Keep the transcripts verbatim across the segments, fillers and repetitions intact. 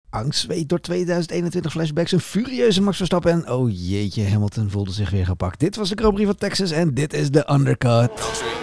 Angst zweet door tweeduizend eenentwintig flashbacks, een furieuze Max Verstappen en oh jeetje, Hamilton voelde zich weer gepakt. Dit was de Grand Prix van Texas en dit is de undercut.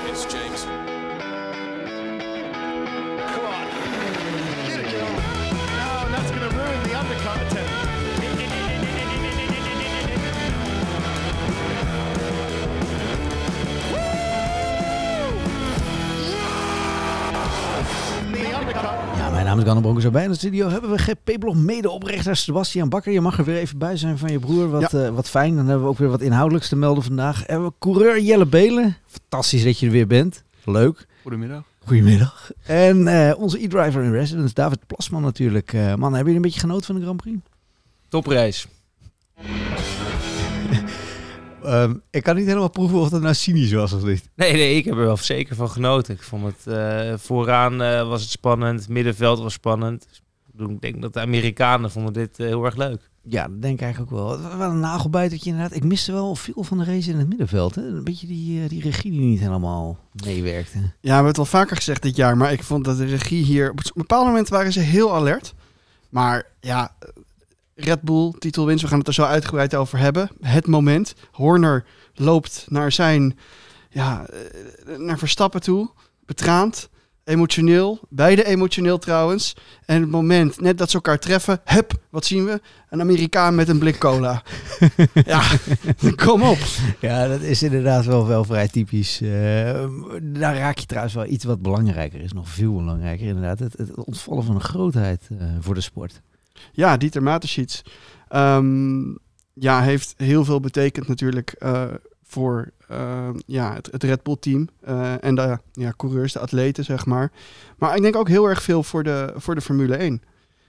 Mijn naam is Ganne Bronco. Zo bij in de studio hebben we G P-blog medeoprichter Sebastian Bakker. Je mag er weer even bij zijn van je broer. Wat, ja. uh, wat fijn. Dan hebben we ook weer wat inhoudelijks te melden vandaag. Hebben we coureur Jelle Belen. Fantastisch dat je er weer bent. Leuk. Goedemiddag. Goedemiddag. En uh, onze e-driver in residence, David Plasman natuurlijk. Uh, man, hebben jullie een beetje genoten van de Grand Prix? Topreis. Um, ik kan niet helemaal proeven of dat nou cynisch was of niet. Nee, nee, ik heb er wel zeker van genoten. Ik vond het uh, vooraan uh, was het spannend, het middenveld was spannend. Ik denk dat de Amerikanen vonden dit uh, heel erg leuk. Ja, dat denk ik eigenlijk ook wel. Het was wel een nagelbijtertje inderdaad. Ik miste wel veel van de race in het middenveld. Hè? Een beetje die, uh, die regie die niet helemaal meewerkte. Ja, we hebben het al vaker gezegd dit jaar, maar ik vond dat de regie hier... Op een bepaald moment waren ze heel alert. Maar ja... Red Bull, titelwinst, we gaan het er zo uitgebreid over hebben. Het moment. Horner loopt naar zijn, ja, naar Verstappen toe. Betraand, emotioneel. Beide emotioneel trouwens. En het moment, net dat ze elkaar treffen, hup, wat zien we? Een Amerikaan met een blik cola. Ja, kom op. Ja, dat is inderdaad wel, wel vrij typisch. Uh, daar raak je trouwens wel iets wat belangrijker is. Nog veel belangrijker inderdaad. Het, het ontvallen van een grootheid uh, voor de sport. Ja, Dieter Mateschitz um, ja, heeft heel veel betekend natuurlijk uh, voor uh, ja, het, het Red Bull team uh, en de ja, coureurs, de atleten zeg maar. Maar ik denk ook heel erg veel voor de, voor de Formule één.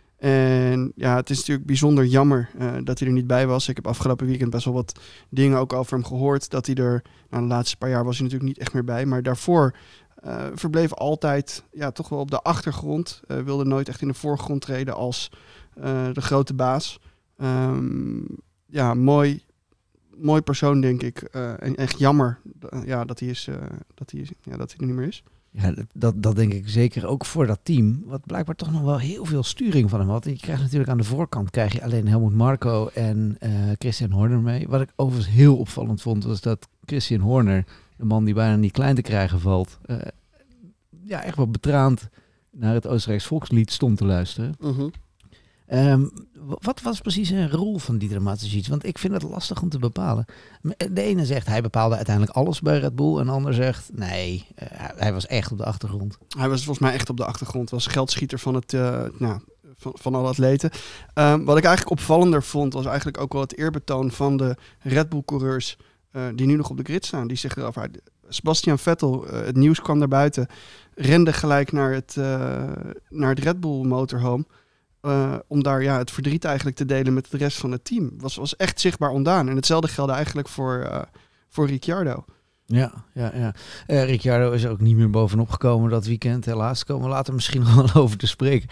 En ja, het is natuurlijk bijzonder jammer uh, dat hij er niet bij was. Ik heb afgelopen weekend best wel wat dingen ook over hem gehoord. Dat hij er, nou, de laatste paar jaar was hij natuurlijk niet echt meer bij. Maar daarvoor uh, verbleef altijd ja, toch wel op de achtergrond. Uh, wilde nooit echt in de voorgrond treden als... Uh, de grote baas. Um, ja, mooi, mooi persoon, denk ik. Uh, en echt jammer uh, ja, dat, hij is, uh, dat, hij is, ja, dat hij er niet meer is. Ja, dat, dat denk ik zeker ook voor dat team. Wat blijkbaar toch nog wel heel veel sturing van hem had. En je krijgt natuurlijk aan de voorkant krijg je alleen Helmut Marko en uh, Christian Horner mee. Wat ik overigens heel opvallend vond, was dat Christian Horner, de man die bijna niet klein te krijgen valt, uh, ja, echt wel betraand naar het Oostenrijks volkslied stond te luisteren. Uh-huh. Um, wat was precies een rol van Dieter Mateschitz? Want ik vind het lastig om te bepalen. De ene zegt hij bepaalde uiteindelijk alles bij Red Bull. En de ander zegt nee, uh, hij was echt op de achtergrond. Hij was volgens mij echt op de achtergrond. Was geldschieter van, het, uh, nou, van, van alle atleten. Um, wat ik eigenlijk opvallender vond was eigenlijk ook wel het eerbetoon van de Red Bull coureurs uh, die nu nog op de grid staan. Die zich erover uit. Sebastian Vettel, uh, het nieuws kwam naar buiten. Rende gelijk naar het, uh, naar het Red Bull motorhome. Uh, om daar ja, het verdriet eigenlijk te delen met de rest van het team. Was, was echt zichtbaar ontdaan. En hetzelfde geldde eigenlijk voor, uh, voor Ricciardo. Ja, ja, ja. Uh, Ricciardo is ook niet meer bovenop gekomen dat weekend. Helaas komen we later misschien nog wel over te spreken.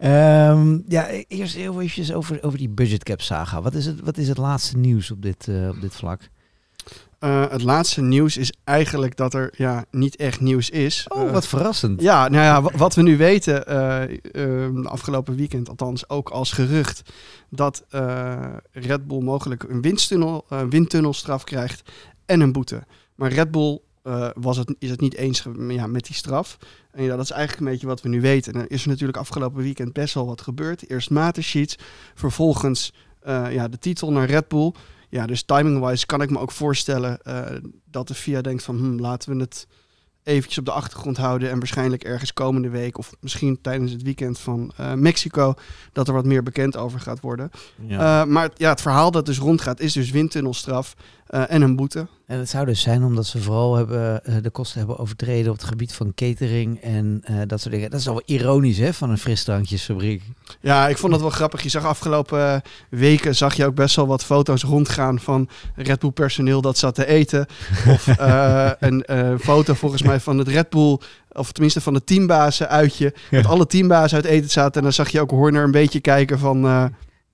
Um, ja, eerst heel even over, over die budgetcap saga. Wat is het, wat is het laatste nieuws op dit, uh, op dit vlak? Uh, het laatste nieuws is eigenlijk dat er ja, niet echt nieuws is. Oh, wat uh, verrassend. Ja, nou ja, w- wat we nu weten, uh, uh, afgelopen weekend althans ook als gerucht, dat uh, Red Bull mogelijk een windtunnel, uh, windtunnelstraf krijgt en een boete. Maar Red Bull uh, was het, is het niet eens ja, met die straf. En ja, dat is eigenlijk een beetje wat we nu weten. En er is er natuurlijk afgelopen weekend best wel wat gebeurd. Eerst Mateschitz, vervolgens uh, ja, de titel naar Red Bull. Ja, dus timing-wise kan ik me ook voorstellen uh, dat de F I A denkt van hm, laten we het eventjes op de achtergrond houden en waarschijnlijk ergens komende week of misschien tijdens het weekend van uh, Mexico dat er wat meer bekend over gaat worden. Ja. Uh, maar ja, het verhaal dat dus rondgaat is dus windtunnelstraf uh, en een boete. En het zou dus zijn omdat ze vooral hebben, uh, de kosten hebben overtreden op het gebied van catering en uh, dat soort dingen. Dat is al wel ironisch hè, van een frisdrankjesfabriek. Ja, ik vond dat wel grappig. Je zag afgelopen uh, weken zag je ook best wel wat foto's rondgaan van Red Bull personeel dat zat te eten. Of uh, een uh, foto volgens mij van het Red Bull, of tenminste van de teambazen uitje. Ja. Dat alle teambazen uit eten zaten. En dan zag je ook Horner een beetje kijken van... Uh,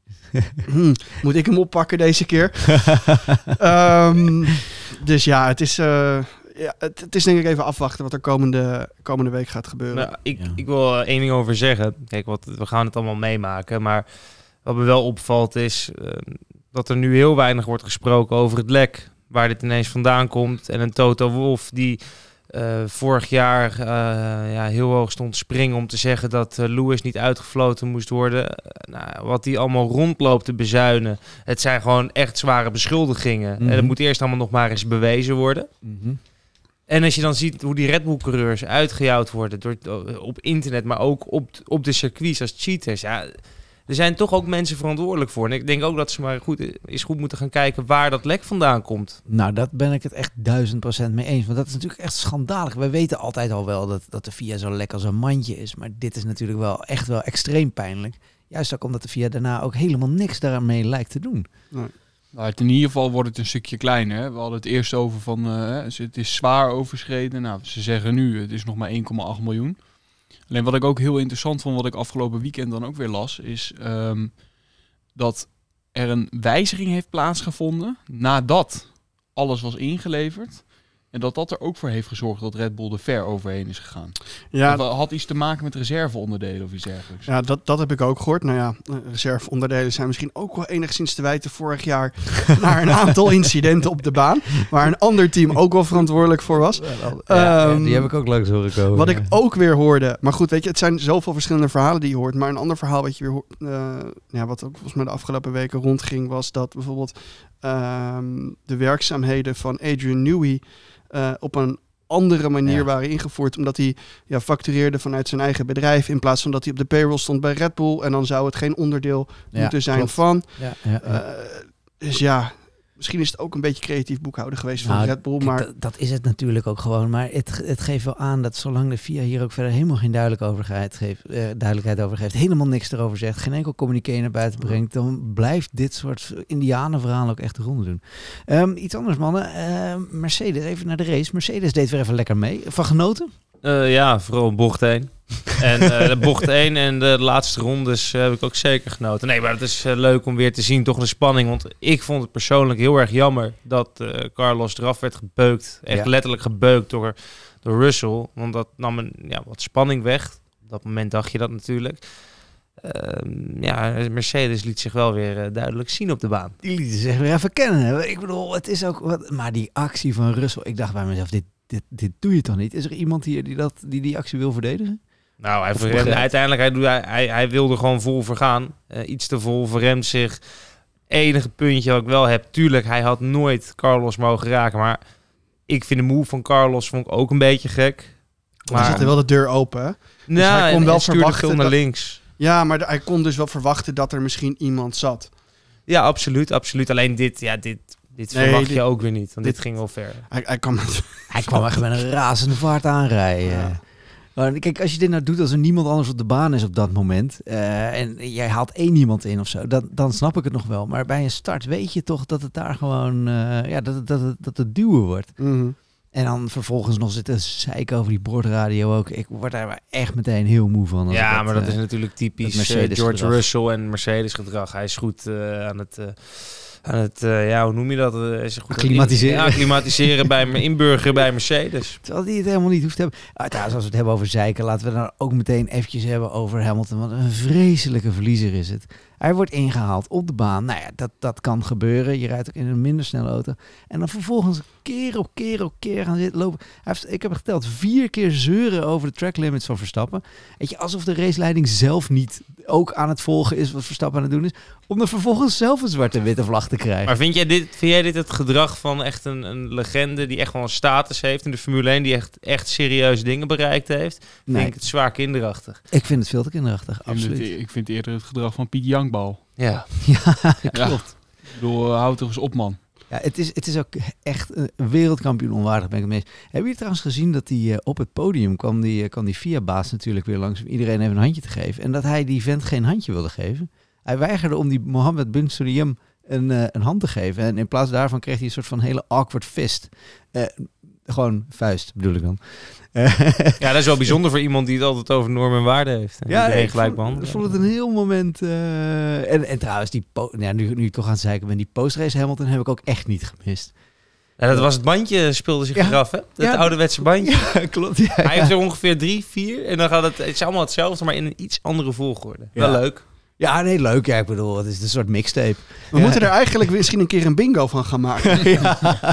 hmm, moet ik hem oppakken deze keer? um, dus ja, het is... Uh, ja, het, het is denk ik even afwachten wat er komende, komende week gaat gebeuren. Nou, ik, Ja. ik wil er één ding over zeggen. Kijk, wat, we gaan het allemaal meemaken. Maar wat me wel opvalt is uh, dat er nu heel weinig wordt gesproken over het lek. Waar dit ineens vandaan komt. En een Toto Wolff die uh, vorig jaar uh, ja, heel hoog stond te springen om te zeggen dat uh, Lewis niet uitgefloten moest worden. Uh, nou, wat die allemaal rondloopt te bezuinen. Het zijn gewoon echt zware beschuldigingen. Mm-hmm. En dat moet eerst allemaal nog maar eens bewezen worden. Mm-hmm. En als je dan ziet hoe die Red Bull-coureurs uitgejouwd worden door, op internet, maar ook op, op de circuits als cheaters. Ja, er zijn toch ook mensen verantwoordelijk voor. En ik denk ook dat ze maar goed, eens goed moeten gaan kijken waar dat lek vandaan komt. Nou, dat ben ik het echt duizend procent mee eens. Want dat is natuurlijk echt schandalig. We weten altijd al wel dat, dat de F I A zo lek als een mandje is. Maar dit is natuurlijk wel echt wel extreem pijnlijk. Juist ook omdat de F I A daarna ook helemaal niks daarmee lijkt te doen. Nee. Nou, het in ieder geval wordt het een stukje kleiner. Hè? We hadden het eerst over van uh, het is zwaar overschreden. Nou, ze zeggen nu het is nog maar één komma acht miljoen. Alleen wat ik ook heel interessant vond, wat ik afgelopen weekend dan ook weer las, is um, dat er een wijziging heeft plaatsgevonden nadat alles was ingeleverd. En dat dat er ook voor heeft gezorgd dat Red Bull er ver overheen is gegaan. Ja, Dat had iets te maken met reserveonderdelen of iets dergelijks. ja dat, dat heb ik ook gehoord. Nou ja, reserveonderdelen zijn misschien ook wel enigszins te wijten vorig jaar naar een aantal incidenten op de baan. Waar een ander team ook wel verantwoordelijk voor was. Ja, Um, die heb ik ook langs horen komen. Wat ik ook weer hoorde. Maar goed, weet je, het zijn zoveel verschillende verhalen die je hoort. Maar een ander verhaal wat je weer hoort. Uh, ja, wat ook volgens mij de afgelopen weken rondging, was dat bijvoorbeeld um, de werkzaamheden van Adrian Newey uh, op een andere manier Ja. waren ingevoerd. Omdat hij ja, factureerde vanuit zijn eigen bedrijf. In plaats van dat hij op de payroll stond bij Red Bull. En dan zou het geen onderdeel Ja, moeten zijn klopt. van. Ja, ja, ja. Uh, dus ja, misschien is het ook een beetje creatief boekhouden geweest van Nou, Red Bull. Kijk, Maar dat, dat is het natuurlijk ook gewoon. Maar het, het geeft wel aan dat zolang de F I A hier ook verder helemaal geen duidelijkheid, geeft, eh, duidelijkheid over geeft, helemaal niks erover zegt, geen enkel communiqué naar buiten brengt, dan blijft dit soort indianenverhalen ook echt de ronde doen. Um, iets anders, mannen. Uh, Mercedes, even naar de race. Mercedes deed weer even lekker mee. Van genoten? Uh, ja, vooral bocht één. En uh, de bocht één en de laatste rondes uh, heb ik ook zeker genoten. Nee, maar het is uh, leuk om weer te zien, toch de spanning. Want ik vond het persoonlijk heel erg jammer dat uh, Carlos eraf werd gebeukt. Echt Ja. letterlijk gebeukt door, door Russell. Want dat nam een, ja, wat spanning weg. Op dat moment dacht je dat natuurlijk. Uh, ja, Mercedes liet zich wel weer uh, duidelijk zien op de baan. Die lieten zich weer even kennen. Hè? Ik bedoel, het is ook wat. Maar die actie van Russell, ik dacht bij mezelf, dit, dit, dit doe je toch niet? Is er iemand hier die dat, die, die actie wil verdedigen? Nou, hij Of verremde, begrijp- uiteindelijk hij, doet- hij, hij, hij wilde gewoon vol vergaan. Uh, iets te vol, verremt zich. Enige puntje wat ik wel heb. Tuurlijk, hij had nooit Carlos mogen raken. Maar ik vind de move van Carlos vond ik ook een beetje gek. maar zette wel de deur open. Hè? nou, hij kon en- wel en stuurde verwachten veel naar dat- links. Ja, maar de- hij kon dus wel verwachten dat er misschien iemand zat. Ja, absoluut, absoluut. Alleen dit, ja, dit, dit Nee, verwacht dit- je ook weer niet. Want dit, dit- ging wel ver. Hij, hij kwam met... Hij kwam echt met een razende vaart aanrijden. Ja. Maar kijk, als je dit nou doet als er niemand anders op de baan is op dat moment, uh, en jij haalt één iemand in of zo, dan, dan snap ik het nog wel. Maar bij een start weet je toch dat het daar gewoon, uh, ja, dat, het- dat, het- dat het duwen wordt. Mm-hmm. En dan vervolgens nog zitten zeiken over die bordradio ook. Ik word daar maar echt meteen heel moe van. als Ja, ik maar dat uh, is natuurlijk typisch het uh, Mercedes George gedrag. Russell en Mercedes gedrag. Hij is goed uh, aan het... Uh, aan het, uh, ja, hoe noem je dat? Uh, is hij goed aan het Acclimatiseren. in- Ja, acclimatiseren bij inburgeren bij Mercedes. Terwijl die het helemaal niet hoeft te hebben. Ah, trouwens, als we het hebben over zeiken, laten we dan ook meteen eventjes hebben over Hamilton. Want een vreselijke verliezer is het. Hij wordt ingehaald op de baan. Nou ja, dat, dat kan gebeuren. Je rijdt ook in een minder snelle auto. En dan vervolgens keer op keer op keer gaan zitten lopen. Hij heeft, ik heb geteld, vier keer zeuren over de track limits van Verstappen. Weet je, alsof de raceleiding zelf niet ook aan het volgen is wat Verstappen aan het doen is. Om dan vervolgens zelf een zwarte witte vlag te krijgen. Maar vind jij dit, vind jij dit het gedrag van echt een, een legende die echt wel een status heeft in de Formule één, die echt, echt serieus dingen bereikt heeft? Vind Nee, ik het zwaar kinderachtig. ik vind het veel te kinderachtig, En het- absoluut. ik vind eerder het gedrag van Piet Jankbal. Ja. Ja, Ja. klopt. Ik bedoel, uh, houd toch eens op, man. Ja, het is, het is ook echt een wereldkampioen onwaardig, ben ik het mee eens. Hebben jullie trouwens gezien dat die, uh, op het podium kwam die, uh, kwam die F I A-baas natuurlijk weer langs om iedereen even een handje te geven. En dat hij die vent geen handje wilde geven. Hij weigerde om die Mohammed bin Sulayem een, uh, een hand te geven. En in plaats daarvan kreeg hij een soort van hele awkward fist. Uh, gewoon vuist, bedoel ik dan. Ja, dat is wel bijzonder voor iemand die het altijd over normen en waarden heeft. En Ja, iedereen ik gelijk vond, ik behandelen. vond het een heel moment. Uh, en, en trouwens, die po- ja, nu, nu ik toch aan het zeiken ben, die postrace Hamilton heb ik ook echt niet gemist. Ja, dat was het bandje, speelde zich Ja. eraf, hè? Het Ja. ouderwetse bandje. Ja, klopt. Ja, Hij ja. heeft er ongeveer drie, vier. En dan gaat het... Het is allemaal hetzelfde, maar in een iets andere volgorde. Ja. Wel leuk. Ja, nee, leuk. Ja, ik bedoel, het is een soort mixtape. We Ja. moeten er eigenlijk misschien een keer een bingo van gaan maken. Ja.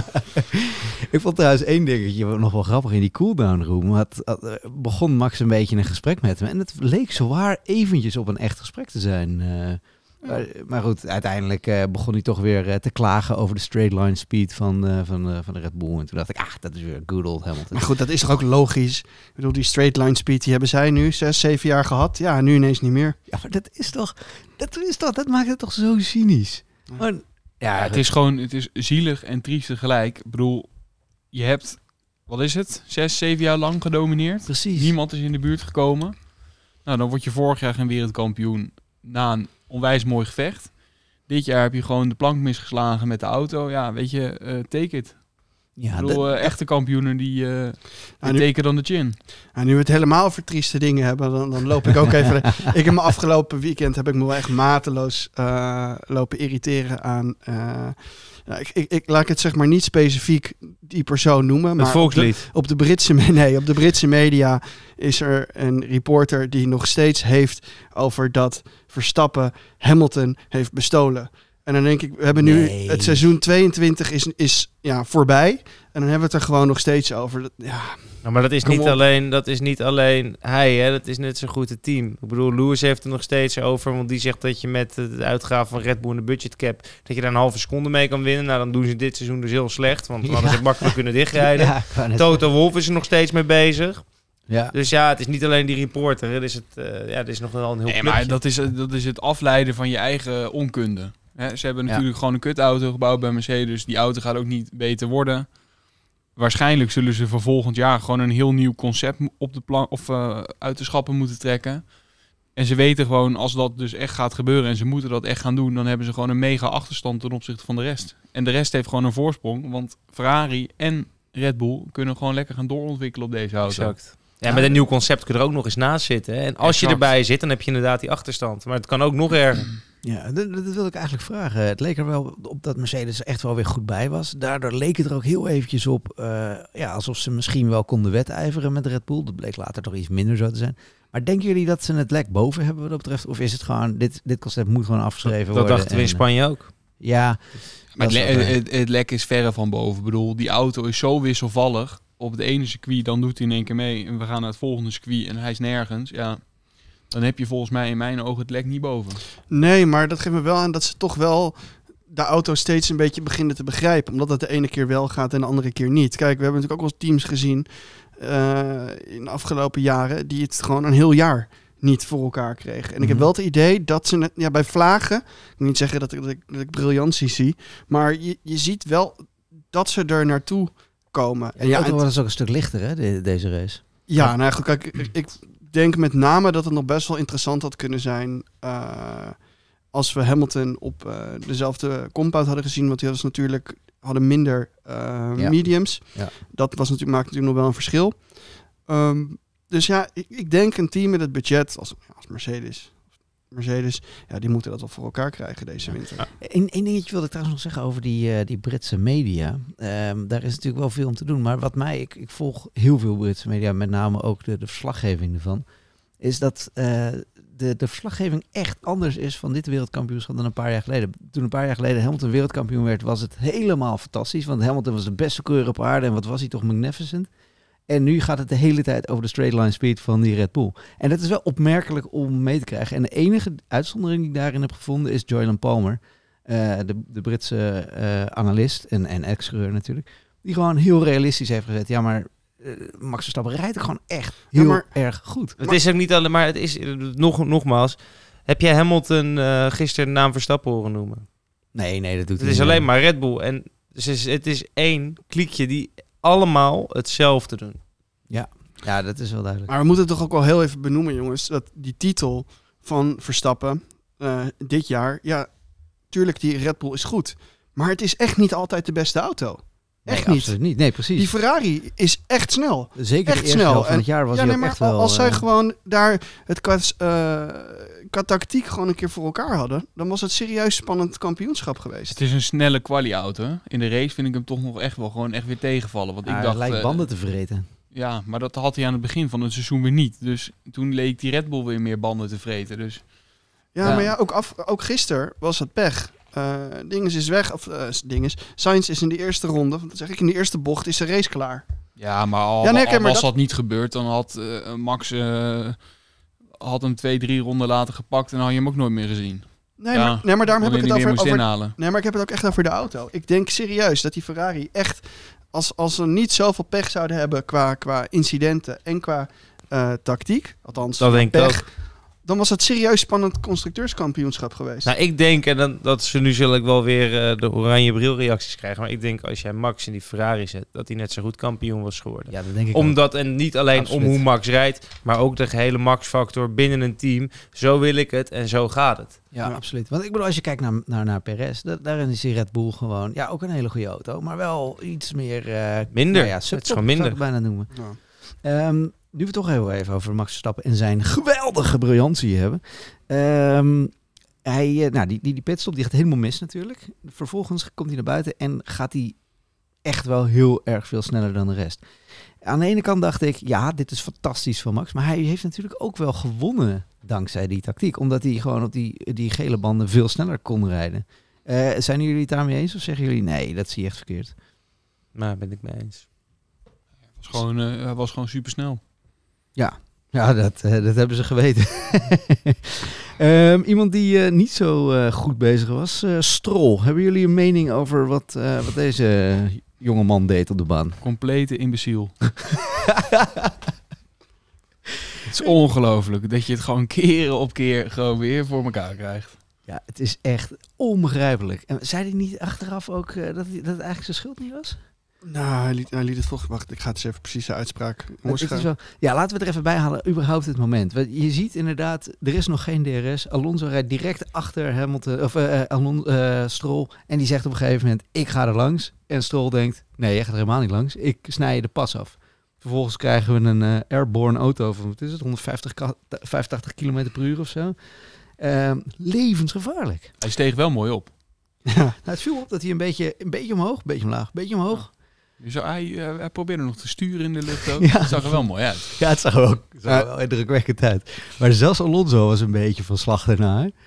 Ik vond trouwens één dingetje nog wel grappig in die cooldown room. Had, had, eh, begon Max een beetje een gesprek met hem. En het leek zowaar eventjes op een echt gesprek te zijn. eh. Maar, maar goed, uiteindelijk eh, begon hij toch weer eh, te klagen over de straight line speed van, eh, van, eh, van de Red Bull. En toen dacht ik, ah, dat is weer good old Hamilton. Maar goed, dat is toch ook logisch. Ik bedoel, die straight line speed, die hebben zij nu zes, zeven jaar gehad. Ja, nu ineens niet meer. Ja, maar dat is toch, dat is toch, dat maakt het toch zo cynisch. Maar, ja, Ja, het is gewoon, het is zielig en triest tegelijk. Ik bedoel, je hebt, wat is het, zes, zeven jaar lang gedomineerd. precies. Niemand is in de buurt gekomen. Nou, dan word je vorig jaar geen wereldkampioen na een onwijs mooi gevecht. Dit jaar heb je gewoon de plank misgeslagen met de auto. Ja, weet je, uh, take it. Ja, Ik bedoel, dat- uh, echte kampioenen die, uh, die Ja, nu- teken dan de chin. Nou, nu we het helemaal voor trieste dingen hebben, dan, dan loop ik ook even... ik heb me afgelopen weekend heb ik me wel echt mateloos uh, lopen irriteren aan... Uh, nou, ik, ik, ik laat ik het zeg maar niet specifiek die persoon noemen. Het Maar volkslied. Op de, op, de Britse, me- nee, op de Britse media is er een reporter die nog steeds heeft over dat Verstappen Hamilton heeft bestolen. En dan denk ik, we hebben nu Nee. het seizoen tweeëntwintig is, is ja, voorbij. En dan hebben we het er gewoon nog steeds over. Dat- Ja, Nou, maar dat is, Kom niet op. alleen, dat is niet alleen hij, hè? Dat is net zo goed het team. Ik bedoel, Lewis heeft er nog steeds over, want die zegt dat je met de uitgave van Red Bull en de budgetcap, dat je daar een halve seconde mee kan winnen. Nou, dan doen ze dit seizoen dus heel slecht, want dan hadden ze het makkelijk kunnen dichtrijden. Ja, ik wou net Toto Wolff is er nog steeds mee bezig. Ja. Dus ja, het is niet alleen die reporter. Het is, het, uh, ja, het is nog wel een heel Nee, clubje. maar dat is, dat is het afleiden van je eigen onkunde. Hè, ze hebben Ja. natuurlijk gewoon een kutauto gebouwd bij Mercedes. Die auto gaat ook niet beter worden. Waarschijnlijk zullen ze voor volgend jaar gewoon een heel nieuw concept op de plan of uh, uit de schappen moeten trekken. En ze weten gewoon, als dat dus echt gaat gebeuren en ze moeten dat echt gaan doen, dan hebben ze gewoon een mega achterstand ten opzichte van de rest. En de rest heeft gewoon een voorsprong, want Ferrari en Red Bull kunnen gewoon lekker gaan doorontwikkelen op deze auto. Exact. Ja, met een nieuw concept kun je er ook nog eens naast zitten. Hè? En als je Exact. erbij zit, dan heb je inderdaad die achterstand. Maar het kan ook nog erger. Ja, dat, dat wil ik eigenlijk vragen. Het leek er wel op dat Mercedes er echt wel weer goed bij was. Daardoor leek het er ook heel eventjes op, uh, ja, alsof ze misschien wel konden wedijveren met Red Bull. Dat bleek later toch iets minder zo te zijn. Maar denken jullie dat ze het lek boven hebben wat dat betreft? Of is het gewoon, dit, dit concept moet gewoon afgeschreven Dat worden? dachten we in en, Spanje ook. Ja. Maar dat het, is le- wel, het, het lek is verre van boven. Ik bedoel, die auto is zo wisselvallig. Op het ene circuit, dan doet hij in één keer mee. En we gaan naar het volgende circuit en hij is nergens. Ja, dan heb je volgens mij in mijn ogen het lek niet boven. nee, maar dat geeft me wel aan dat ze toch wel de auto steeds een beetje beginnen te begrijpen. Omdat het de ene keer wel gaat en de andere keer niet. Kijk, we hebben natuurlijk ook wel teams gezien uh, in de afgelopen jaren die het gewoon een heel jaar niet voor elkaar kregen. En mm-hmm. ik heb wel het idee dat ze, ja, bij vlagen, ik wil niet zeggen dat ik, dat ik, dat ik briljantie zie, maar je, je ziet wel dat ze er naartoe komen. En ja, het was ook een stuk lichter, hè, de, deze race. Ja, nou goed, kijk, ik, ik denk met name dat het nog best wel interessant had kunnen zijn uh, als we Hamilton op uh, dezelfde compound hadden gezien, want die hadden natuurlijk hadden minder uh, ja. mediums. Ja. Dat was natuurlijk, maakt natuurlijk nog wel een verschil. Um, dus ja, ik, ik denk een team met het budget als, als Mercedes. Mercedes, ja, die moeten dat wel voor elkaar krijgen deze winter. Ja. Eén dingetje wilde ik trouwens nog zeggen over die, uh, die Britse media. Um, daar is natuurlijk wel veel om te doen. Maar wat mij, ik, ik volg heel veel Britse media, met name ook de, de verslaggeving ervan, is dat uh, de, de verslaggeving echt anders is van dit wereldkampioenschap dan een paar jaar geleden. Toen een paar jaar geleden Hamilton wereldkampioen werd, was het helemaal fantastisch. Want Hamilton was de beste coureur op aarde en wat was hij toch magnificent. En nu gaat het de hele tijd over de straight line speed van die Red Bull. En dat is wel opmerkelijk om mee te krijgen. En de enige uitzondering die ik daarin heb gevonden is Jolyon Palmer. Uh, de, de Britse uh, analist en, en ex-coureur natuurlijk. Die gewoon heel realistisch heeft gezet. Ja, maar uh, Max Verstappen rijdt gewoon echt heel ja, maar, erg goed. Het maar, is ook niet alleen, maar het is nog, nogmaals. Heb jij Hamilton uh, gisteren de naam Verstappen horen noemen? Nee, nee, dat doet hij niet. Het is alleen maar Red Bull. En dus het is één kliekje die allemaal hetzelfde doen. Ja. ja, dat is wel duidelijk. Maar we moeten toch ook wel heel even benoemen, jongens, dat die titel van Verstappen uh, dit jaar, ja, tuurlijk die Red Bull is goed, maar het is echt niet altijd de beste auto. Echt nee, niet. Absoluut niet. Nee, precies. Die Ferrari is echt snel. Zeker echt de eerste snel. helft van En- het jaar was ja, hij nee, ook maar echt wel... als zij eh, gewoon daar het qua, uh, qua tactiek gewoon een keer voor elkaar hadden, dan was het serieus spannend kampioenschap geweest. Het is een snelle quali-auto. Hè? In de race vind ik hem toch nog echt wel gewoon echt weer tegenvallen. Want ja, ik hij dacht, lijkt eh, banden te vreten. ja, maar dat had hij aan het begin van het seizoen weer niet. Dus toen leek die Red Bull weer meer banden te vreten. Dus Ja, Ja. maar ja, ook, af, ook gisteren was het pech. Uh, Dinges is weg, of uh, Dinges. Sainz is in de eerste ronde, dat zeg ik, in de eerste bocht is de race klaar. ja, maar al, Ja, nee, oké, al maar was dat- dat... niet gebeurd, dan had eh, Max uh, had hem twee, drie ronden later gepakt en had je hem ook nooit meer gezien. Nee, Ja, maar, nee maar daarom heb ik het Wanneer hij over... meer moest over inhalen. nee, maar ik heb het ook echt over de auto. Ik denk serieus dat die Ferrari echt, als, als ze niet zoveel pech zouden hebben qua, qua incidenten en qua uh, tactiek, althans Dat denk ik pech, ook. dan was het serieus spannend constructeurskampioenschap geweest. Nou, ik denk, en dan, dat ze nu zullen wel weer uh, de oranje brilreacties krijgen. Maar ik denk als jij Max in die Ferrari zet, dat hij net zo goed kampioen was geworden. Ja, dat denk ik ook. Omdat, en niet alleen Absoluut. om hoe Max rijdt, maar ook de gehele Max-factor binnen een team. Zo wil ik het en zo gaat het. Ja, Ja. absoluut. Want ik bedoel, als je kijkt naar, naar, naar Perez, da- daarin is die Red Bull gewoon, ja, ook een hele goede auto, maar wel iets meer... uh, Minder. Nou ja, Het is subtop, gewoon minder. zou ik bijna noemen. Ja. Um, nu we toch heel even over Max Verstappen en zijn geweldige briljantie hebben. Um, hij, uh, nou, die, die, die pitstop die gaat helemaal mis natuurlijk. Vervolgens komt hij naar buiten en gaat hij echt wel heel erg veel sneller dan de rest. Aan de ene kant dacht ik, ja, dit is fantastisch van Max. Maar hij heeft natuurlijk ook wel gewonnen dankzij die tactiek. Omdat hij gewoon op die, die gele banden veel sneller kon rijden. Uh, zijn jullie het daarmee eens of zeggen jullie, nee, dat zie je echt verkeerd? Nou, ben ik mee eens. Was gewoon, uh, hij was gewoon supersnel. Ja, ja dat, uh, dat hebben ze geweten. um, iemand die uh, niet zo uh, goed bezig was, uh, Stroll. Hebben jullie een mening over wat, uh, wat deze jonge man deed op de baan? Complete imbeciel. Het is ongelooflijk dat je het gewoon keren op keer gewoon weer voor elkaar krijgt. Ja, het is echt onbegrijpelijk. En zei hij niet achteraf ook uh, dat, hij, dat het eigenlijk zijn schuld niet was? Nou, hij liet, hij liet het volgens... Wacht, ik ga het eens even precies de uitspraak... Het, het is wel, ja, laten we er even bij halen, überhaupt het moment. Want je ziet inderdaad, er is nog geen D R S. Alonso rijdt direct achter Hamilton, of uh, Alon, uh, Stroll. En die zegt op een gegeven moment, ik ga er langs. En Stroll denkt, nee, jij gaat er helemaal niet langs. Ik snij je de pas af. Vervolgens krijgen we een uh, airborne auto van, wat is het, honderdvijftig, vijfentachtig kilometer per uur of zo. Uh, levensgevaarlijk. Hij steeg wel mooi op. Ja. Nou, het viel op dat hij een beetje, een beetje omhoog, een beetje omlaag, een beetje omhoog. Dus hij, uh, hij probeerde nog te sturen in de lucht ook. Ja. Het zag er wel mooi uit. Ja, het zag er ook het zag er wel indrukwekkend uit. Maar zelfs Alonso was een beetje van slag daarna. Hè?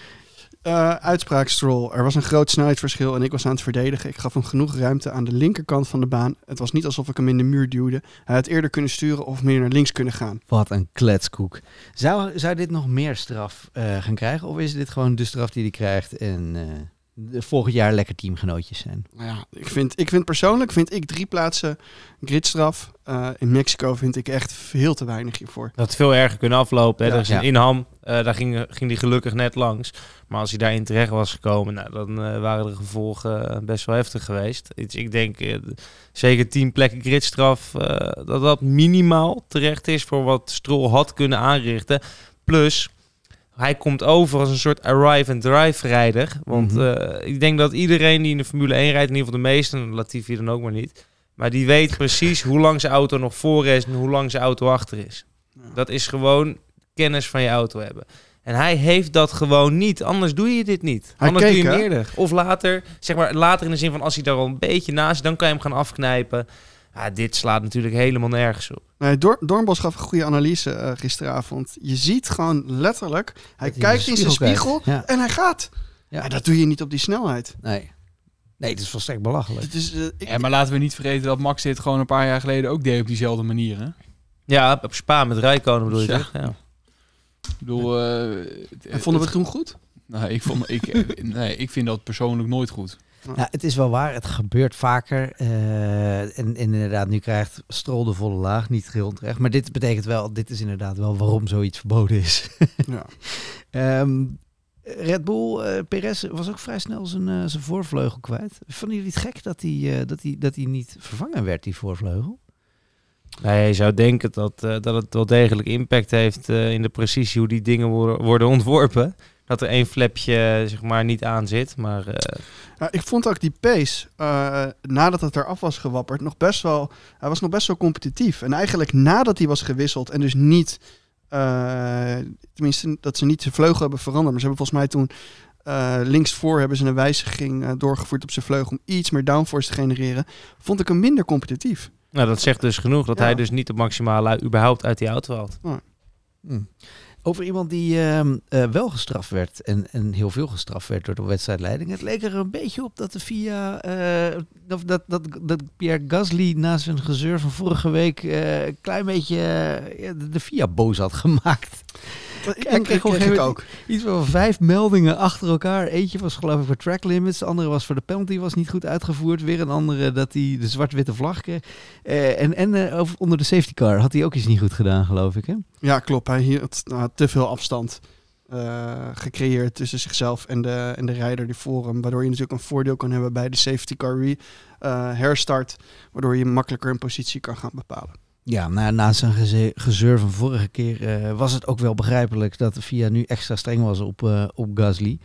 Uh, uitspraak Stroll. Er was een groot snelheidsverschil en ik was aan het verdedigen. Ik gaf hem genoeg ruimte aan de linkerkant van de baan. Het was niet alsof ik hem in de muur duwde. Hij had eerder kunnen sturen of meer naar links kunnen gaan. Wat een kletskoek. Zou, zou dit nog meer straf uh, gaan krijgen? Of is dit gewoon de straf die hij krijgt en uh, volgend jaar lekker teamgenootjes zijn? Nou ja, ik vind, ik vind persoonlijk vind ik drie plaatsen gridstraf. Uh, in Mexico vind ik echt veel te weinig hiervoor. Dat had veel erger kunnen aflopen. Hè? Ja, er is een ja. inham, uh, daar ging, ging die gelukkig net langs. Maar als hij daarin terecht was gekomen, nou, dan uh, waren de gevolgen uh, best wel heftig geweest. Dus ik denk uh, zeker tien plekken gridstraf, uh, dat dat minimaal terecht is voor wat Stroll had kunnen aanrichten. Plus, hij komt over als een soort arrive-and-drive-rijder. Want uh, ik denk dat iedereen die in de Formule één rijdt, in ieder geval de meesten, en Latifi dan ook maar niet, maar die weet precies hoe lang zijn auto nog voor is en hoe lang zijn auto achter is. Ja. Dat is gewoon kennis van je auto hebben. En hij heeft dat gewoon niet. Anders doe je dit niet. Hij Anders keek, doe je hem hè? eerder. Of later. Zeg maar later in de zin van als hij daar al een beetje naast is, dan kan je hem gaan afknijpen. Ja, dit slaat natuurlijk helemaal nergens op. Nee, Dor- Doornbos gaf een goede analyse uh, gisteravond. Je ziet gewoon letterlijk, hij Dat hij kijkt in in zijn zijn spiegel spiegel kijkt. Ja. en hij gaat. Ja. Ja, dat doe je niet op die snelheid. Nee. Nee, het is volstrekt belachelijk. Het is, uh, ik, Ja, maar laten we niet vergeten dat Max dit gewoon een paar jaar geleden ook deed op diezelfde manier. Hè? Ja, op Spa met Räikkönen bedoel je Ja. toch? Ja. Ik bedoel... Uh, het, en vonden we het, het toen goed? nou, ik, vond, ik, nee, ik vind dat persoonlijk nooit goed. Nou, het is wel waar, het gebeurt vaker. Uh, en, en inderdaad, nu krijgt Stroll de volle laag, niet geheel terecht. Maar dit betekent wel, dit is inderdaad wel waarom zoiets verboden is. Ja. um, Red Bull, uh, Perez was ook vrij snel zijn, uh, zijn voorvleugel kwijt. Vonden jullie het gek dat hij, uh, dat hij, dat hij niet vervangen werd, die voorvleugel? Nou, je zou denken dat, uh, dat het wel degelijk impact heeft uh, in de precisie hoe die dingen worden, worden ontworpen. dat er één flapje zeg maar niet aan zit. Maar uh... ja, ik vond ook die pace, uh, nadat het eraf was gewapperd, nog best wel, hij was nog best wel competitief. En eigenlijk nadat hij was gewisseld en dus niet, uh, tenminste dat ze niet zijn vleugel hebben veranderd, maar ze hebben volgens mij toen uh, linksvoor hebben ze een wijziging uh, doorgevoerd op zijn vleugel om iets meer downforce te genereren, vond ik hem minder competitief. Nou, dat zegt dus genoeg dat ja. hij dus niet de maximale überhaupt uit die auto had. Oh. Hmm. Over iemand die uh, uh, wel gestraft werd en, en heel veel gestraft werd door de wedstrijdleiding. Het leek er een beetje op dat de V I A, uh, dat, dat, dat, dat Pierre Gasly na zijn gezeur van vorige week uh, een klein beetje uh, de, de V I A boos had gemaakt. Ik kreeg ik, ik ook. Iets van vijf meldingen achter elkaar. Eentje was geloof ik voor track limits. De andere was voor de penalty, was niet goed uitgevoerd. Weer een andere dat hij de zwart-witte vlag kreeg. Uh, en en uh, over, onder de safety car had hij ook iets niet goed gedaan, geloof ik. Hè? Ja, klopt. Hij hield nou, te veel afstand uh, gecreëerd tussen zichzelf en de, en de rijder die voor hem. Waardoor je natuurlijk een voordeel kan hebben bij de safety car re, uh, herstart. Waardoor je makkelijker een positie kan gaan bepalen. Ja, na, na zijn geze- gezeur van vorige keer uh, was het ook wel begrijpelijk dat de V I A nu extra streng was op, uh, op Gasly.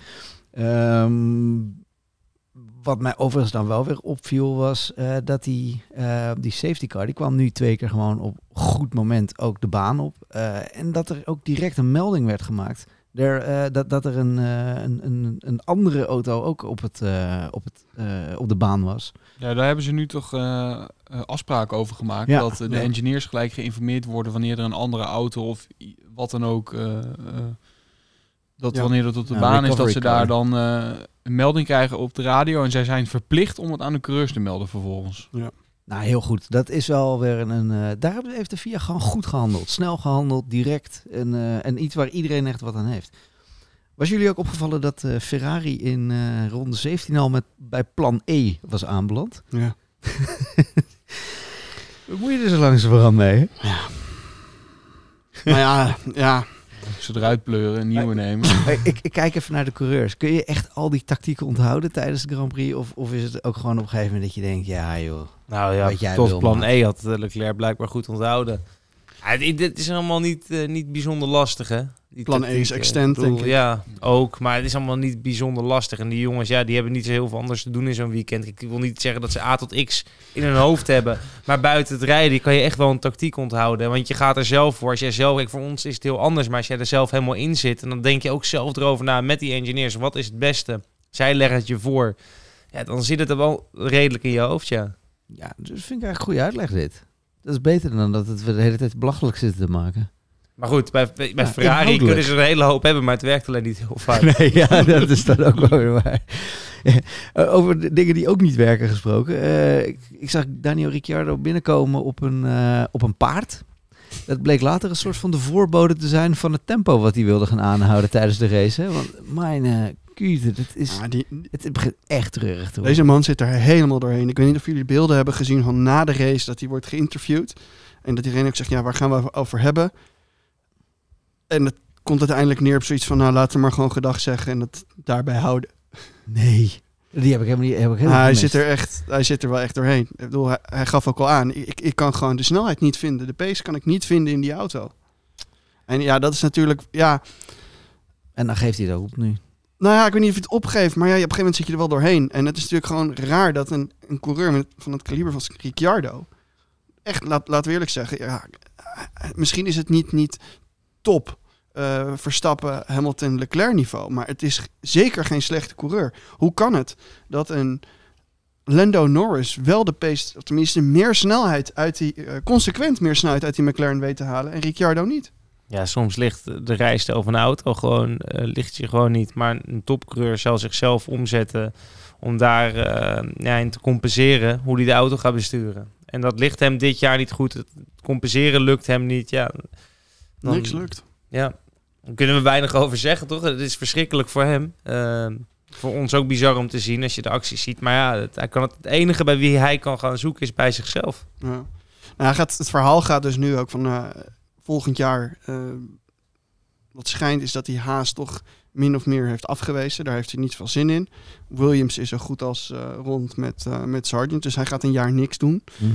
Um, wat mij overigens dan wel weer opviel was uh, dat die, uh, die safety car, die kwam nu twee keer gewoon op goed moment ook de baan op. Uh, en dat er ook direct een melding werd gemaakt. Er, uh, dat, dat er een, uh, een, een, een andere auto ook op, het, uh, op, het, uh, op de baan was. Ja, daar hebben ze nu toch uh, uh, afspraken over gemaakt. Ja, dat uh, de ja. engineers gelijk geïnformeerd worden wanneer er een andere auto of i- wat dan ook... Uh, uh, dat Ja. wanneer het op de Ja, baan is, dat recovery ze car. daar dan uh, een melding krijgen op de radio. En zij zijn verplicht om het aan de coureurs te melden vervolgens. Nou, heel goed. Dat is wel weer een... een uh, daar heeft de V I A gewoon goed gehandeld. Snel gehandeld, direct. En, uh, en iets waar iedereen echt wat aan heeft. Was jullie ook opgevallen dat uh, Ferrari in uh, ronde zeventien al met, bij plan E was aanbeland? Ja. Wat moet je er zo langzamerhand mee? Hè? Maar ja, ja. Ze eruit pleuren, een nieuwe nemen. Hey, ik, ik kijk even naar de coureurs. Kun je echt al die tactieken onthouden tijdens de Grand Prix? Of, of is het ook gewoon op een gegeven moment dat je denkt, ja joh. Nou ja, Wat jij tot wil, plan man. E had Leclerc blijkbaar goed onthouden. Ja, dit, dit is allemaal niet, uh, niet bijzonder lastig, hè? Die Plan tactiek, E is uh, extent, bedoel, denk ik. Ja, ook. Maar het is allemaal niet bijzonder lastig. En die jongens, ja, die hebben niet zo heel veel anders te doen in zo'n weekend. Ik wil niet zeggen dat ze A tot X in hun hoofd hebben. Maar buiten het rijden kan je echt wel een tactiek onthouden. Want je gaat er zelf voor. Als jij zelf, kijk, voor ons is het heel anders. Maar als jij er zelf helemaal in zit, en dan denk je ook zelf erover na met die engineers. Wat is het beste? Zij leggen het je voor. Ja, dan zit het er wel redelijk in je hoofd, ja. Ja, dus vind ik eigenlijk een goede uitleg dit. Dat is beter dan dat het we de hele tijd belachelijk zitten te maken. Maar goed, bij, bij Ja, Ferrari inhoudelijk. kunnen ze een hele hoop hebben, maar het werkt alleen niet heel vaak. Nee, ja, dat is dan ook wel weer waar. Uh, over de dingen die ook niet werken gesproken. Uh, ik, ik zag Daniel Ricciardo binnenkomen op een, uh, op een paard. Dat bleek later een soort van de voorbode te zijn van het tempo wat hij wilde gaan aanhouden tijdens de race. Hè? Want mijn uh, kute, dat is, Ja, die, het begint echt treurig te worden. deze man zit er helemaal doorheen. Ik weet niet of jullie beelden hebben gezien van na de race dat hij wordt geïnterviewd. En dat iedereen ook zegt, ja, waar gaan we over hebben? En het komt uiteindelijk neer op zoiets van, nou, laten we maar gewoon gedag zeggen en het daarbij houden. Nee, die heb ik helemaal niet. Heb ik helemaal Ah, hij, gemist. zit er echt, hij zit er wel echt doorheen. Ik bedoel, hij, hij gaf ook al aan, ik, ik kan gewoon de snelheid niet vinden. De pace kan ik niet vinden in die auto. En ja, dat is natuurlijk, ja... En dan geeft hij het ook op nu. Nou ja, ik weet niet of je het opgeeft, maar ja, op een gegeven moment zit je er wel doorheen. En het is natuurlijk gewoon raar dat een, een coureur met, van het kaliber van Ricciardo... Echt, laat, laten we eerlijk zeggen, ja, misschien is het niet, niet top uh, Verstappen, Hamilton, Leclerc niveau. Maar het is zeker geen slechte coureur. Hoe kan het dat een Lando Norris wel de pace, of tenminste meer snelheid uit die, uh, consequent meer snelheid uit die McLaren weet te halen en Ricciardo niet? Ja, soms ligt de rijstijl van een auto gewoon, uh, ligt je gewoon niet. Maar een topcoureur zal zichzelf omzetten om daar uh, ja, in te compenseren hoe hij de auto gaat besturen. En dat ligt hem dit jaar niet goed. Het compenseren lukt hem niet. Ja, dan, Niks lukt. Ja, daar kunnen we weinig over zeggen, toch? Het is verschrikkelijk voor hem. Uh, voor ons ook bizar om te zien als je de acties ziet. Maar ja, het, hij kan het, het enige bij wie hij kan gaan zoeken is bij zichzelf. Ja. Nou, hij gaat, het verhaal gaat dus nu ook van uh, volgend jaar. Uh, wat schijnt is dat hij Haas toch min of meer heeft afgewezen. Daar heeft hij niet veel zin in. Williams is zo goed als uh, rond met, uh, met Sargent. Dus hij gaat een jaar niks doen. Mm-hmm.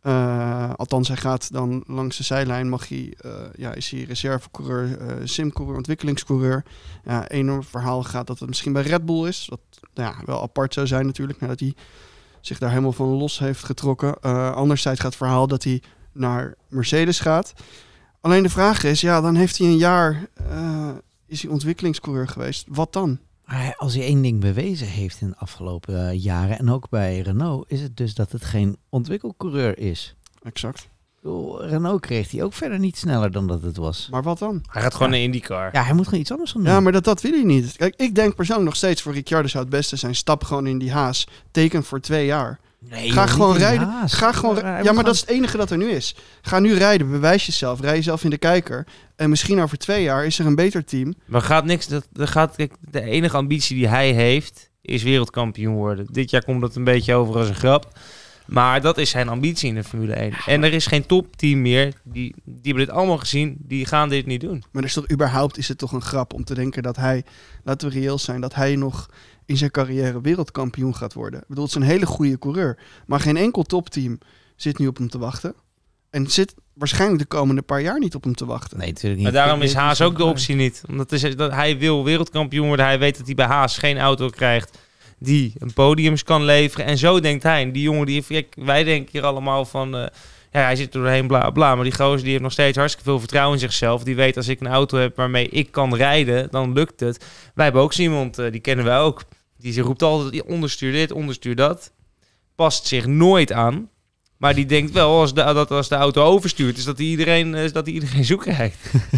Uh, althans, hij gaat dan langs de zijlijn, mag hij, uh, ja, is hij reservecoureur, uh, simcoureur, ontwikkelingscoureur. Ja, een verhaal gaat dat het misschien bij Red Bull is. Wat nou ja, wel apart zou zijn natuurlijk, nadat hij zich daar helemaal van los heeft getrokken. Uh, anderzijds gaat het verhaal dat hij naar Mercedes gaat. Alleen de vraag is, ja, dan heeft hij een jaar, uh, is hij ontwikkelingscoureur geweest. Wat dan? Maar als hij één ding bewezen heeft in de afgelopen uh, jaren, en ook bij Renault, is het dus dat het geen ontwikkelcoureur is. Exact. Bedoel, Renault kreeg hij ook verder niet sneller dan dat het was. Maar wat dan? Hij gaat gewoon Ja. naar IndyCar. Ja, hij moet gewoon iets anders gaan doen. Ja, maar dat, dat wil hij niet. Kijk, ik denk persoonlijk nog steeds voor Ricciardo zou het beste zijn. Stap gewoon in die Haas. Teken voor twee jaar. Nee, Ga joh, gewoon niet in de rijden. Haas. Ga gewoon. Hij Ja, moet maar gewoon- dat is het enige dat er nu is. Ga nu rijden. Bewijs jezelf. Rij jezelf in de kijker. En misschien over twee jaar is er een beter team. Maar gaat niks. Dat, dat gaat, kijk, de enige ambitie die hij heeft, is wereldkampioen worden. Dit jaar komt dat een beetje over als een grap. Maar dat is zijn ambitie in de Formule één. En er is geen topteam meer. Die, die hebben dit allemaal gezien. Die gaan dit niet doen. Maar is toch überhaupt is het toch een grap om te denken dat hij, laten we reëel zijn, dat hij nog in zijn carrière wereldkampioen gaat worden. Ik bedoel, het is een hele goede coureur. Maar geen enkel topteam zit nu op hem te wachten. En zit waarschijnlijk de komende paar jaar niet op hem te wachten. Nee, natuurlijk niet. Maar daarom Ik is weet Haas niet ook de zo- optie niet. Omdat is, dat hij wil wereldkampioen worden. Hij weet dat hij bij Haas geen auto krijgt die een podiums kan leveren. En zo denkt hij. En die jongen, die heeft, kijk, wij denken hier allemaal van... Uh, ja, hij zit er doorheen, bla bla. Maar die gozer die heeft nog steeds hartstikke veel vertrouwen in zichzelf. Die weet, als ik een auto heb waarmee ik kan rijden, dan lukt het. Wij hebben ook zo iemand, uh, die kennen wij ook. Die roept altijd, onderstuur dit, onderstuur dat. Past zich nooit aan. Maar die denkt wel, als de, dat als de auto overstuurt, is dat hij iedereen, is dat hij iedereen zoek krijgt.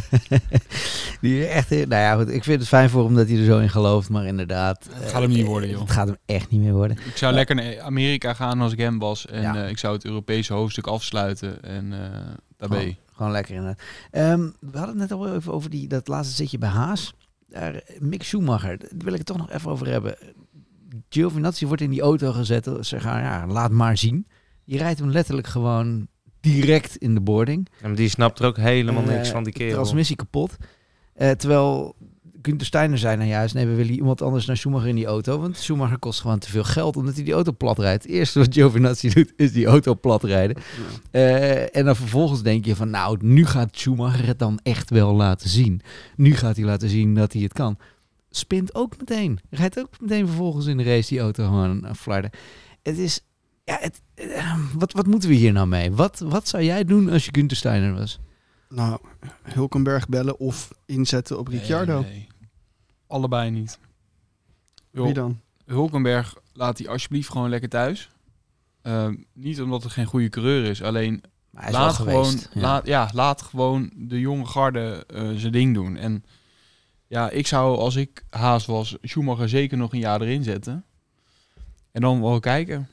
Die echt, nou ja, goed, ik vind het fijn voor hem dat hij er zo in gelooft, maar inderdaad. Het gaat hem niet worden, joh. Het gaat hem echt niet meer worden. Ik zou lekker naar Amerika gaan als ik hem was. En Ja. uh, ik zou het Europese hoofdstuk afsluiten. En uh, daar ben je. Gewoon, gewoon lekker inderdaad. Um, we hadden het net al even over die, dat laatste zitje bij Haas. Daar, Mick Schumacher, daar wil ik het toch nog even over hebben. Giovinazzi wordt in die auto gezet. Ze gaan, ja, laat maar zien. Je rijdt hem letterlijk gewoon direct in de boarding. Ja, maar die snapt er ook helemaal Uh, niks van, die kerel. Transmissie kapot. Uh, terwijl Günther Steiner zei nou juist, nee, we willen iemand anders naar Schumacher in die auto. Want Schumacher kost gewoon te veel geld omdat hij die auto plat rijdt. Het eerste wat Giovinazzi doet, is die auto plat rijden. Uh, en dan vervolgens denk je van, nou, nu gaat Schumacher het dan echt wel laten zien. Nu gaat hij laten zien dat hij het kan. Spint ook meteen. Rijdt ook meteen vervolgens in de race die auto gewoon uh, flarden. Het is... Ja, het, uh, wat, wat moeten we hier nou mee? Wat, wat zou jij doen als je Günther Steiner was? Nou, Hulkenberg bellen of inzetten op Ricciardo. Nee, nee. Allebei niet. Wie dan? Hulkenberg, laat hij alsjeblieft gewoon lekker thuis. Uh, niet omdat het geen goede coureur is. Alleen Maar hij is laat wel gewoon, geweest, ja. Laat, ja, laat gewoon de jonge garde uh, zijn ding doen. En ja, ik zou als ik Haas was, Schumacher zeker nog een jaar erin zetten. En dan wel kijken.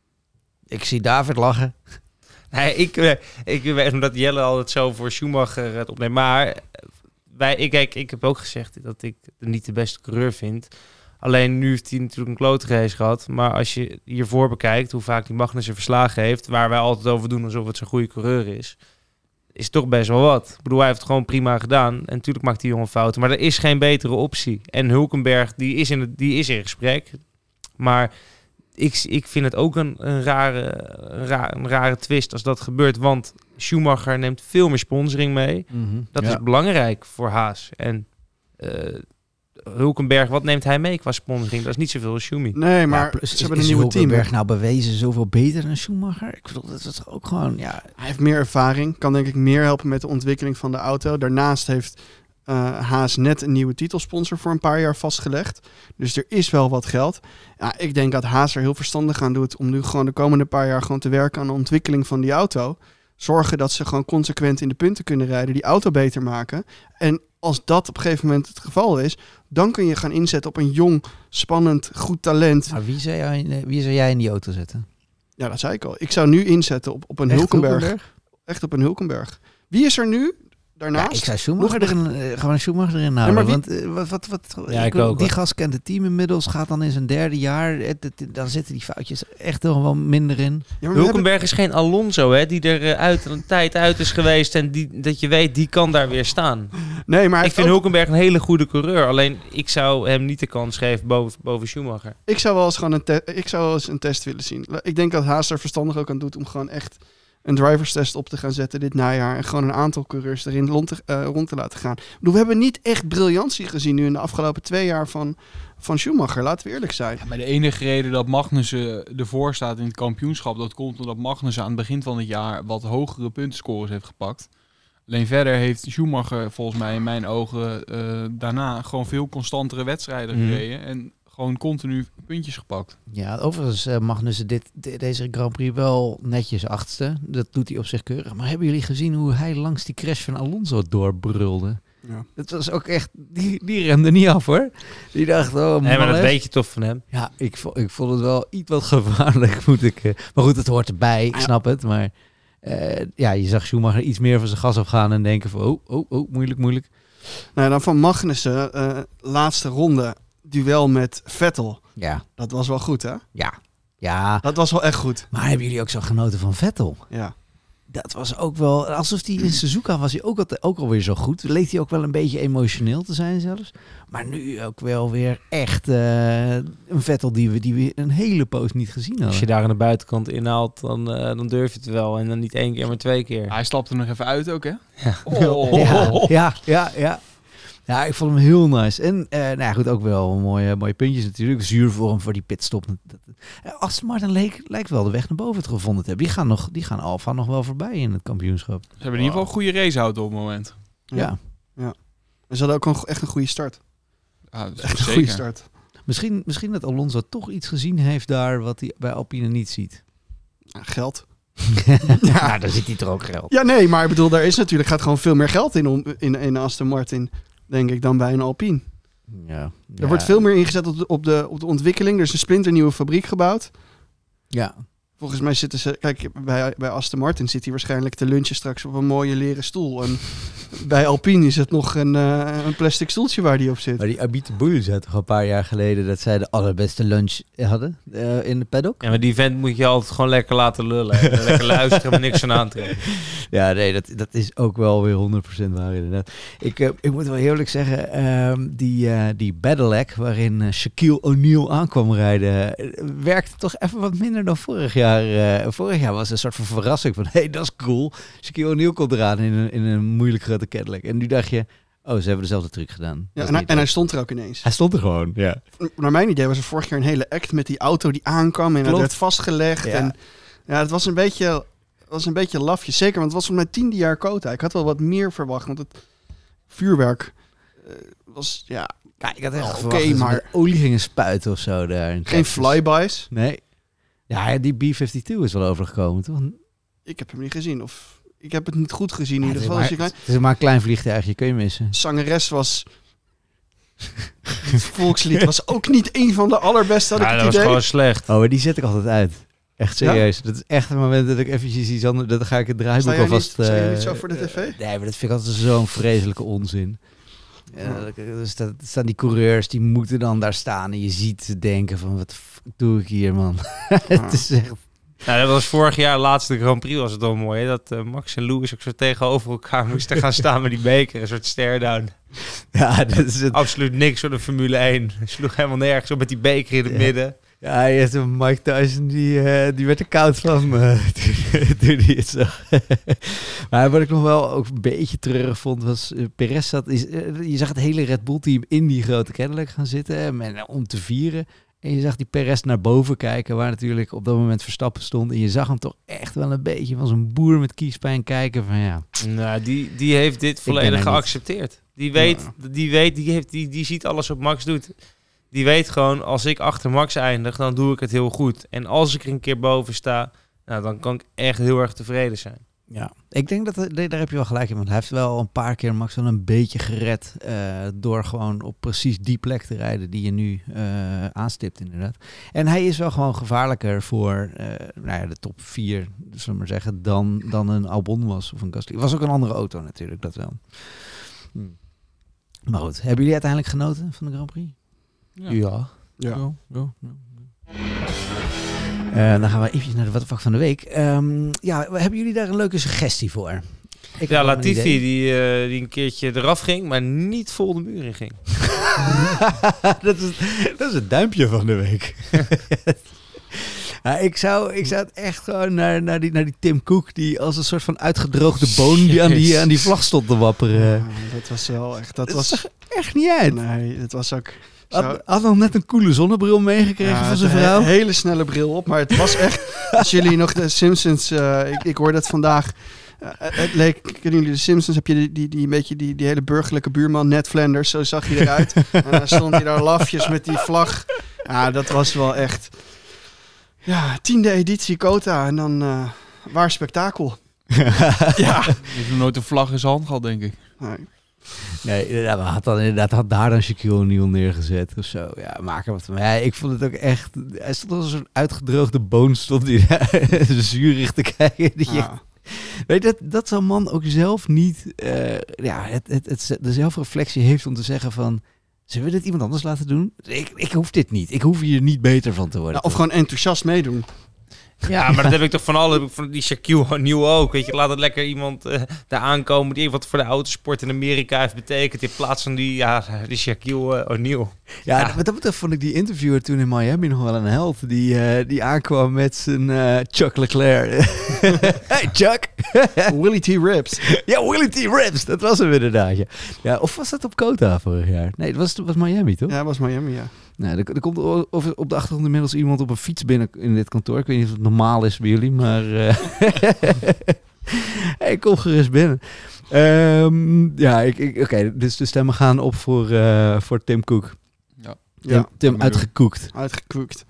Ik zie David lachen. Nee, ik, eh, ik weet omdat Jelle altijd zo voor Schumacher het opneemt. Maar wij, ik, kijk, ik heb ook gezegd dat ik het niet de beste coureur vind. Alleen nu heeft hij natuurlijk een klote race gehad. Maar als je hiervoor bekijkt hoe vaak die Magnussen verslagen heeft, waar wij altijd over doen alsof het zo'n goede coureur is, is toch best wel wat. Ik bedoel, hij heeft het gewoon prima gedaan. En natuurlijk maakt die jongen fouten. Maar er is geen betere optie. En Hulkenberg, die is in, het, die is in gesprek. Maar ik, ik vind het ook een, een, rare, een, rare, een rare twist als dat gebeurt. Want Schumacher neemt veel meer sponsoring mee. Mm-hmm. Dat ja. is belangrijk voor Haas. En uh, Hulkenberg, wat neemt hij mee qua sponsoring? Dat is niet zoveel als Schumi. Nee, maar ja, plus, ze is, hebben is een nieuwe team. Hulkenberg nou bewezen zoveel beter dan Schumacher? Ik bedoel, dat is ook gewoon, ja... Hij heeft meer ervaring, kan denk ik meer helpen met de ontwikkeling van de auto. Daarnaast heeft uh, Haas net een nieuwe titelsponsor voor een paar jaar vastgelegd. Dus er is wel wat geld. Ja, ik denk dat Haas er heel verstandig aan doet om nu gewoon de komende paar jaar gewoon te werken aan de ontwikkeling van die auto. Zorgen dat ze gewoon consequent in de punten kunnen rijden, die auto beter maken. En als dat op een gegeven moment het geval is, dan kun je gaan inzetten op een jong, spannend, goed talent. Maar wie zou, jij in, wie zou jij in die auto zetten? Ja, dat zei ik al. Ik zou nu inzetten op, op een Echt Hulkenberg. Hulkenberg? Echt op een Hulkenberg. Wie is er nu daarnaast? Ja, ik zou Schumacher Nog- erin, uh, gewoon Schumacher erin houden. maar wie- Want uh, wat, wat, wat, Ja, ik bedoel, ook, die hoor. gast kent het team inmiddels, gaat dan in zijn derde jaar. Het, het, dan zitten die foutjes echt toch wel minder in. Ja, maar we hebben- Hulkenberg is geen Alonso, hè, die er uh, uit een tijd uit is geweest en die, dat je weet, die kan daar weer staan. Nee, maar hij Ik vind heeft ook- Hulkenberg een hele goede coureur. Alleen ik zou hem niet de kans geven boven, boven Schumacher. ik zou wel eens gewoon een, te- ik zou wel eens een test willen zien. Ik denk dat Haas er verstandig ook aan doet om gewoon echt een driverstest op te gaan zetten dit najaar. En gewoon een aantal coureurs erin rond te, uh, rond te laten gaan. Ik bedoel, we hebben niet echt briljantie gezien nu in de afgelopen twee jaar van, van Schumacher. Laten we eerlijk zijn. Ja, maar de enige reden dat Magnussen ervoor staat in het kampioenschap, dat komt omdat Magnussen aan het begin van het jaar wat hogere puntenscores heeft gepakt. Alleen verder heeft Schumacher volgens mij in mijn ogen uh, daarna gewoon veel constantere wedstrijden Mm. gereden. En gewoon continu puntjes gepakt. Ja, overigens uh, Magnussen dit, de- deze Grand Prix wel netjes achtste. Dat doet hij op zich keurig. Maar hebben jullie gezien hoe hij langs die crash van Alonso doorbrulde? Ja. Dat was ook echt... Die, die remde niet af, hoor. Die dacht, oh man. Nee, maar dat hè. weet je toch van hem. Ja, ik, vo- ik vond het wel iets wat gevaarlijk, moet ik... Uh, maar goed, het hoort erbij, ik Ja. snap het. Maar uh, ja, je zag Schumacher iets meer van zijn gas afgaan en denken van... Oh, oh, oh, moeilijk, moeilijk. Nou, dan van Magnussen, uh, laatste ronde, duel met Vettel. Ja, Dat was wel goed, hè? ja, ja. Dat was wel echt goed. Maar hebben jullie ook zo genoten van Vettel? Ja. Dat was ook wel... Alsof hij in Suzuka was hij ook, al, ook alweer zo goed. Leek hij ook wel een beetje emotioneel te zijn zelfs. Maar nu ook wel weer echt uh, een Vettel die we, die we een hele poos niet gezien hadden. Als je daar aan de buitenkant inhaalt, dan, uh, dan durf je het wel. En dan niet één keer, maar twee keer. Hij stapte er nog even uit ook, hè? Ja. Oh. Ja, ja, ja, ja. Ja, ik vond hem heel nice. En uh, nou ja, goed, ook wel mooie, mooie puntjes natuurlijk. Zuur voor hem voor die pitstop. Uh, Aston Martin leek, lijkt wel de weg naar boven te gevonden te hebben. Die gaan, nog, die gaan Alfa nog wel voorbij in het kampioenschap. Ze hebben in ieder geval een goede raceauto op het moment. Ja. ja. En ze hadden ook een, echt een goede start. Ja, dat is Echt een zeker. goede start. Misschien, misschien dat Alonso toch iets gezien heeft daar wat hij bij Alpine niet ziet. Ja, geld. Ja, daar zit hij toch ook geld. Ja, nee, maar ik bedoel, daar is natuurlijk gaat gewoon veel meer geld in, om, in, in Aston Martin, denk ik, dan bij een Alpine. Ja, Er wordt veel meer ingezet op de, op, de, op de ontwikkeling. Er is een splinternieuwe fabriek gebouwd. Ja, Volgens mij zitten ze... Kijk, bij, bij Aston Martin zit hij waarschijnlijk te lunchen straks op een mooie leren stoel. En bij Alpine is het nog een, uh, een plastic stoeltje waar die op zit. maar die Abite Boel zei toch een paar jaar geleden dat zij de allerbeste lunch hadden uh, in de paddock? Ja, maar die vent moet je altijd gewoon lekker laten lullen. En lekker luisteren, maar niks aan aantrekken. Ja, nee, dat, dat is ook wel weer honderd procent waar inderdaad. Ik, uh, ik moet wel heel eerlijk zeggen, uh, die, uh, die Cadillac waarin uh, Shaquille O'Neal aankwam rijden, uh, werkte toch even wat minder dan vorig jaar. Uh, vorig jaar was het een soort van verrassing van, hé, hey, dat is cool. Shaquille O'Neal komt eraan in een, in een moeilijk grote Cadillac. En nu dacht je, oh, ze hebben dezelfde truc gedaan. Ja, Dat is en, hij, niet en hij leuk. stond er ook ineens. hij stond er gewoon, ja. Naar mijn idee was er vorig jaar een hele act met die auto die aankwam en Klopt. het werd vastgelegd. Ja. En ja, het was een beetje, was een beetje lafjes. Zeker, want het was voor mij tiende jaar Kota. Ik had wel wat meer verwacht, want het vuurwerk uh, was, ja, Ja, ik had echt Oh, verwacht oké, dat ze maar- met olie gingen spuiten of zo daar. in geen Texas. flybys. Nee. Ja, die B vijfentwintig is wel overgekomen, toch? Ik heb hem niet gezien. Of ik heb het niet goed gezien in Ja, ieder het, is geval. maar, Dus ik, het is maar een klein vliegtuigje, kun je missen. zangeres was... Het volkslied was ook niet een van de allerbeste, had ik Ja, het dat was idee. gewoon slecht. Oh, maar die zet ik altijd uit. Echt Ja? serieus. Dat is echt een moment dat ik eventjes iets anders... Dan ga ik het Sta draaiboek jij niet- alvast... sta jij eh, niet zo voor de tv? eh, nee, maar dat vind ik altijd zo'n vreselijke onzin. Ja, dat- er staan- er staan die coureurs, die moeten dan daar staan. En je ziet ze denken van, wat de fuck doe ik hier, man? Het is echt... Nou, dat was vorig jaar, laatste Grand Prix was het wel mooi. Hè? Dat uh, Max en Lewis ook zo tegenover elkaar moesten gaan staan met die beker. Een soort stare-down. Ja, dat is het. Absoluut niks voor de Formule één. Hij sloeg helemaal nergens op met die beker in het Ja. midden. Ja, je hebt een Mike Tyson, die, uh, die werd er koud van uh, toen, toen hij het zag. Maar wat ik nog wel ook een beetje treurig vond, was uh, Perez zat... Is, uh, je zag het hele Red Bull team in die grote Cadillac gaan zitten en, en, om te vieren. En je zag die Perez naar boven kijken, waar natuurlijk op dat moment Verstappen stond. En je zag hem toch echt wel een beetje van zo'n boer met kiespijn kijken van ja... Nou, die, die heeft dit ben volledig er niet. geaccepteerd. Die weet, die, weet die, heeft, die, die ziet alles wat Max doet. Die weet gewoon, als ik achter Max eindig, dan doe ik het heel goed. En als ik er een keer boven sta, nou, dan kan ik echt heel erg tevreden zijn. Ja, ik denk dat nee, daar heb je wel gelijk in. Want hij heeft wel een paar keer Max wel een beetje gered uh, door gewoon op precies die plek te rijden die je nu uh, aanstipt inderdaad. En hij is wel gewoon gevaarlijker voor uh, nou ja, de top vier, zullen we maar zeggen, dan, dan een Albon was of een Gasly. Het was ook een andere auto natuurlijk, dat wel. Hm. Maar goed, hebben jullie uiteindelijk genoten van de Grand Prix? Ja. Ja. Ja. Ja, ja, ja. Uh, dan gaan we even naar de What the Fuck van de week. Um, ja, hebben jullie daar een leuke suggestie voor? Ik Ja, heb wel een Latifi idee. die, uh, die een keertje eraf ging, maar niet vol de muur in ging. dat, is, dat is het duimpje van de week. Ja, ik, zou, ik zou het echt gewoon naar, naar, die, naar die Tim Cook, die als een soort van uitgedroogde boon die aan die, aan die vlag stond te wapperen. Ja, dat was wel echt... Dat, Dat was zag er echt niet uit. Nee, het was ook... Zo, Had, had nog net een coole zonnebril meegekregen ja, van zijn een vrouw. he- hele snelle bril op, maar het was echt... Als jullie nog de Simpsons... Uh, ik, ik hoorde het vandaag... Uh, het leek, kennen jullie de Simpsons? Heb je die, die, die, een beetje die, die hele burgerlijke buurman, Ned Flanders, zo zag hij eruit. En dan stond hij daar lafjes met die vlag. Ja, dat was wel echt... Ja, tiende editie Kota en dan uh, waar spektakel. Ja. Je heeft nog nooit een vlag in zijn hand gehad, denk ik. Nee. Nee, inderdaad, had dan inderdaad had daar dan Shaquille O'Neal neergezet of zo. Ja, maak er wat van. Ja, ik vond het ook echt... Hij stond als een soort uitgedroogde boon, stond hij daar zuurig te kijken. Die Ja. echt- Weet je, dat, dat zo'n man ook zelf niet uh, ja, het, het, het, de zelfreflectie heeft om te zeggen van... Zullen we dit iemand anders laten doen? Ik, ik hoef dit niet. Ik hoef hier niet beter van te worden. Ja, of gewoon enthousiast meedoen. Ja, maar dat heb ik toch van alle, van die Shaquille O'Neal ook. Weet je, laat het lekker iemand uh, daar aankomen die wat voor de autosport in Amerika heeft betekend. In plaats van die, ja, die Shaquille uh, O'Neal. Ja, Ja. wat dat betreft vond ik die interviewer toen in Miami nog wel een held. Die, uh, die aankwam met zijn uh, Chuck Leclerc. Hey Chuck! Willie T. Rips. Ja, Willie T. Rips, dat was hem inderdaad. Ja. Ja, of was dat op Kota vorig jaar? Nee, het was, het was Miami, toch? Ja, dat was Miami, ja. Nou, er, er komt o- of op de achtergrond inmiddels iemand op een fiets binnen in dit kantoor. Ik weet niet of het normaal is bij jullie, maar... Uh... hey, kom gerust binnen. Um, ja, ik, ik, oké, okay, dus de stemmen gaan op voor, uh, voor Tim Cook. Ja. Tim, Ja, Tim uitgekoekt. uitgekoekt.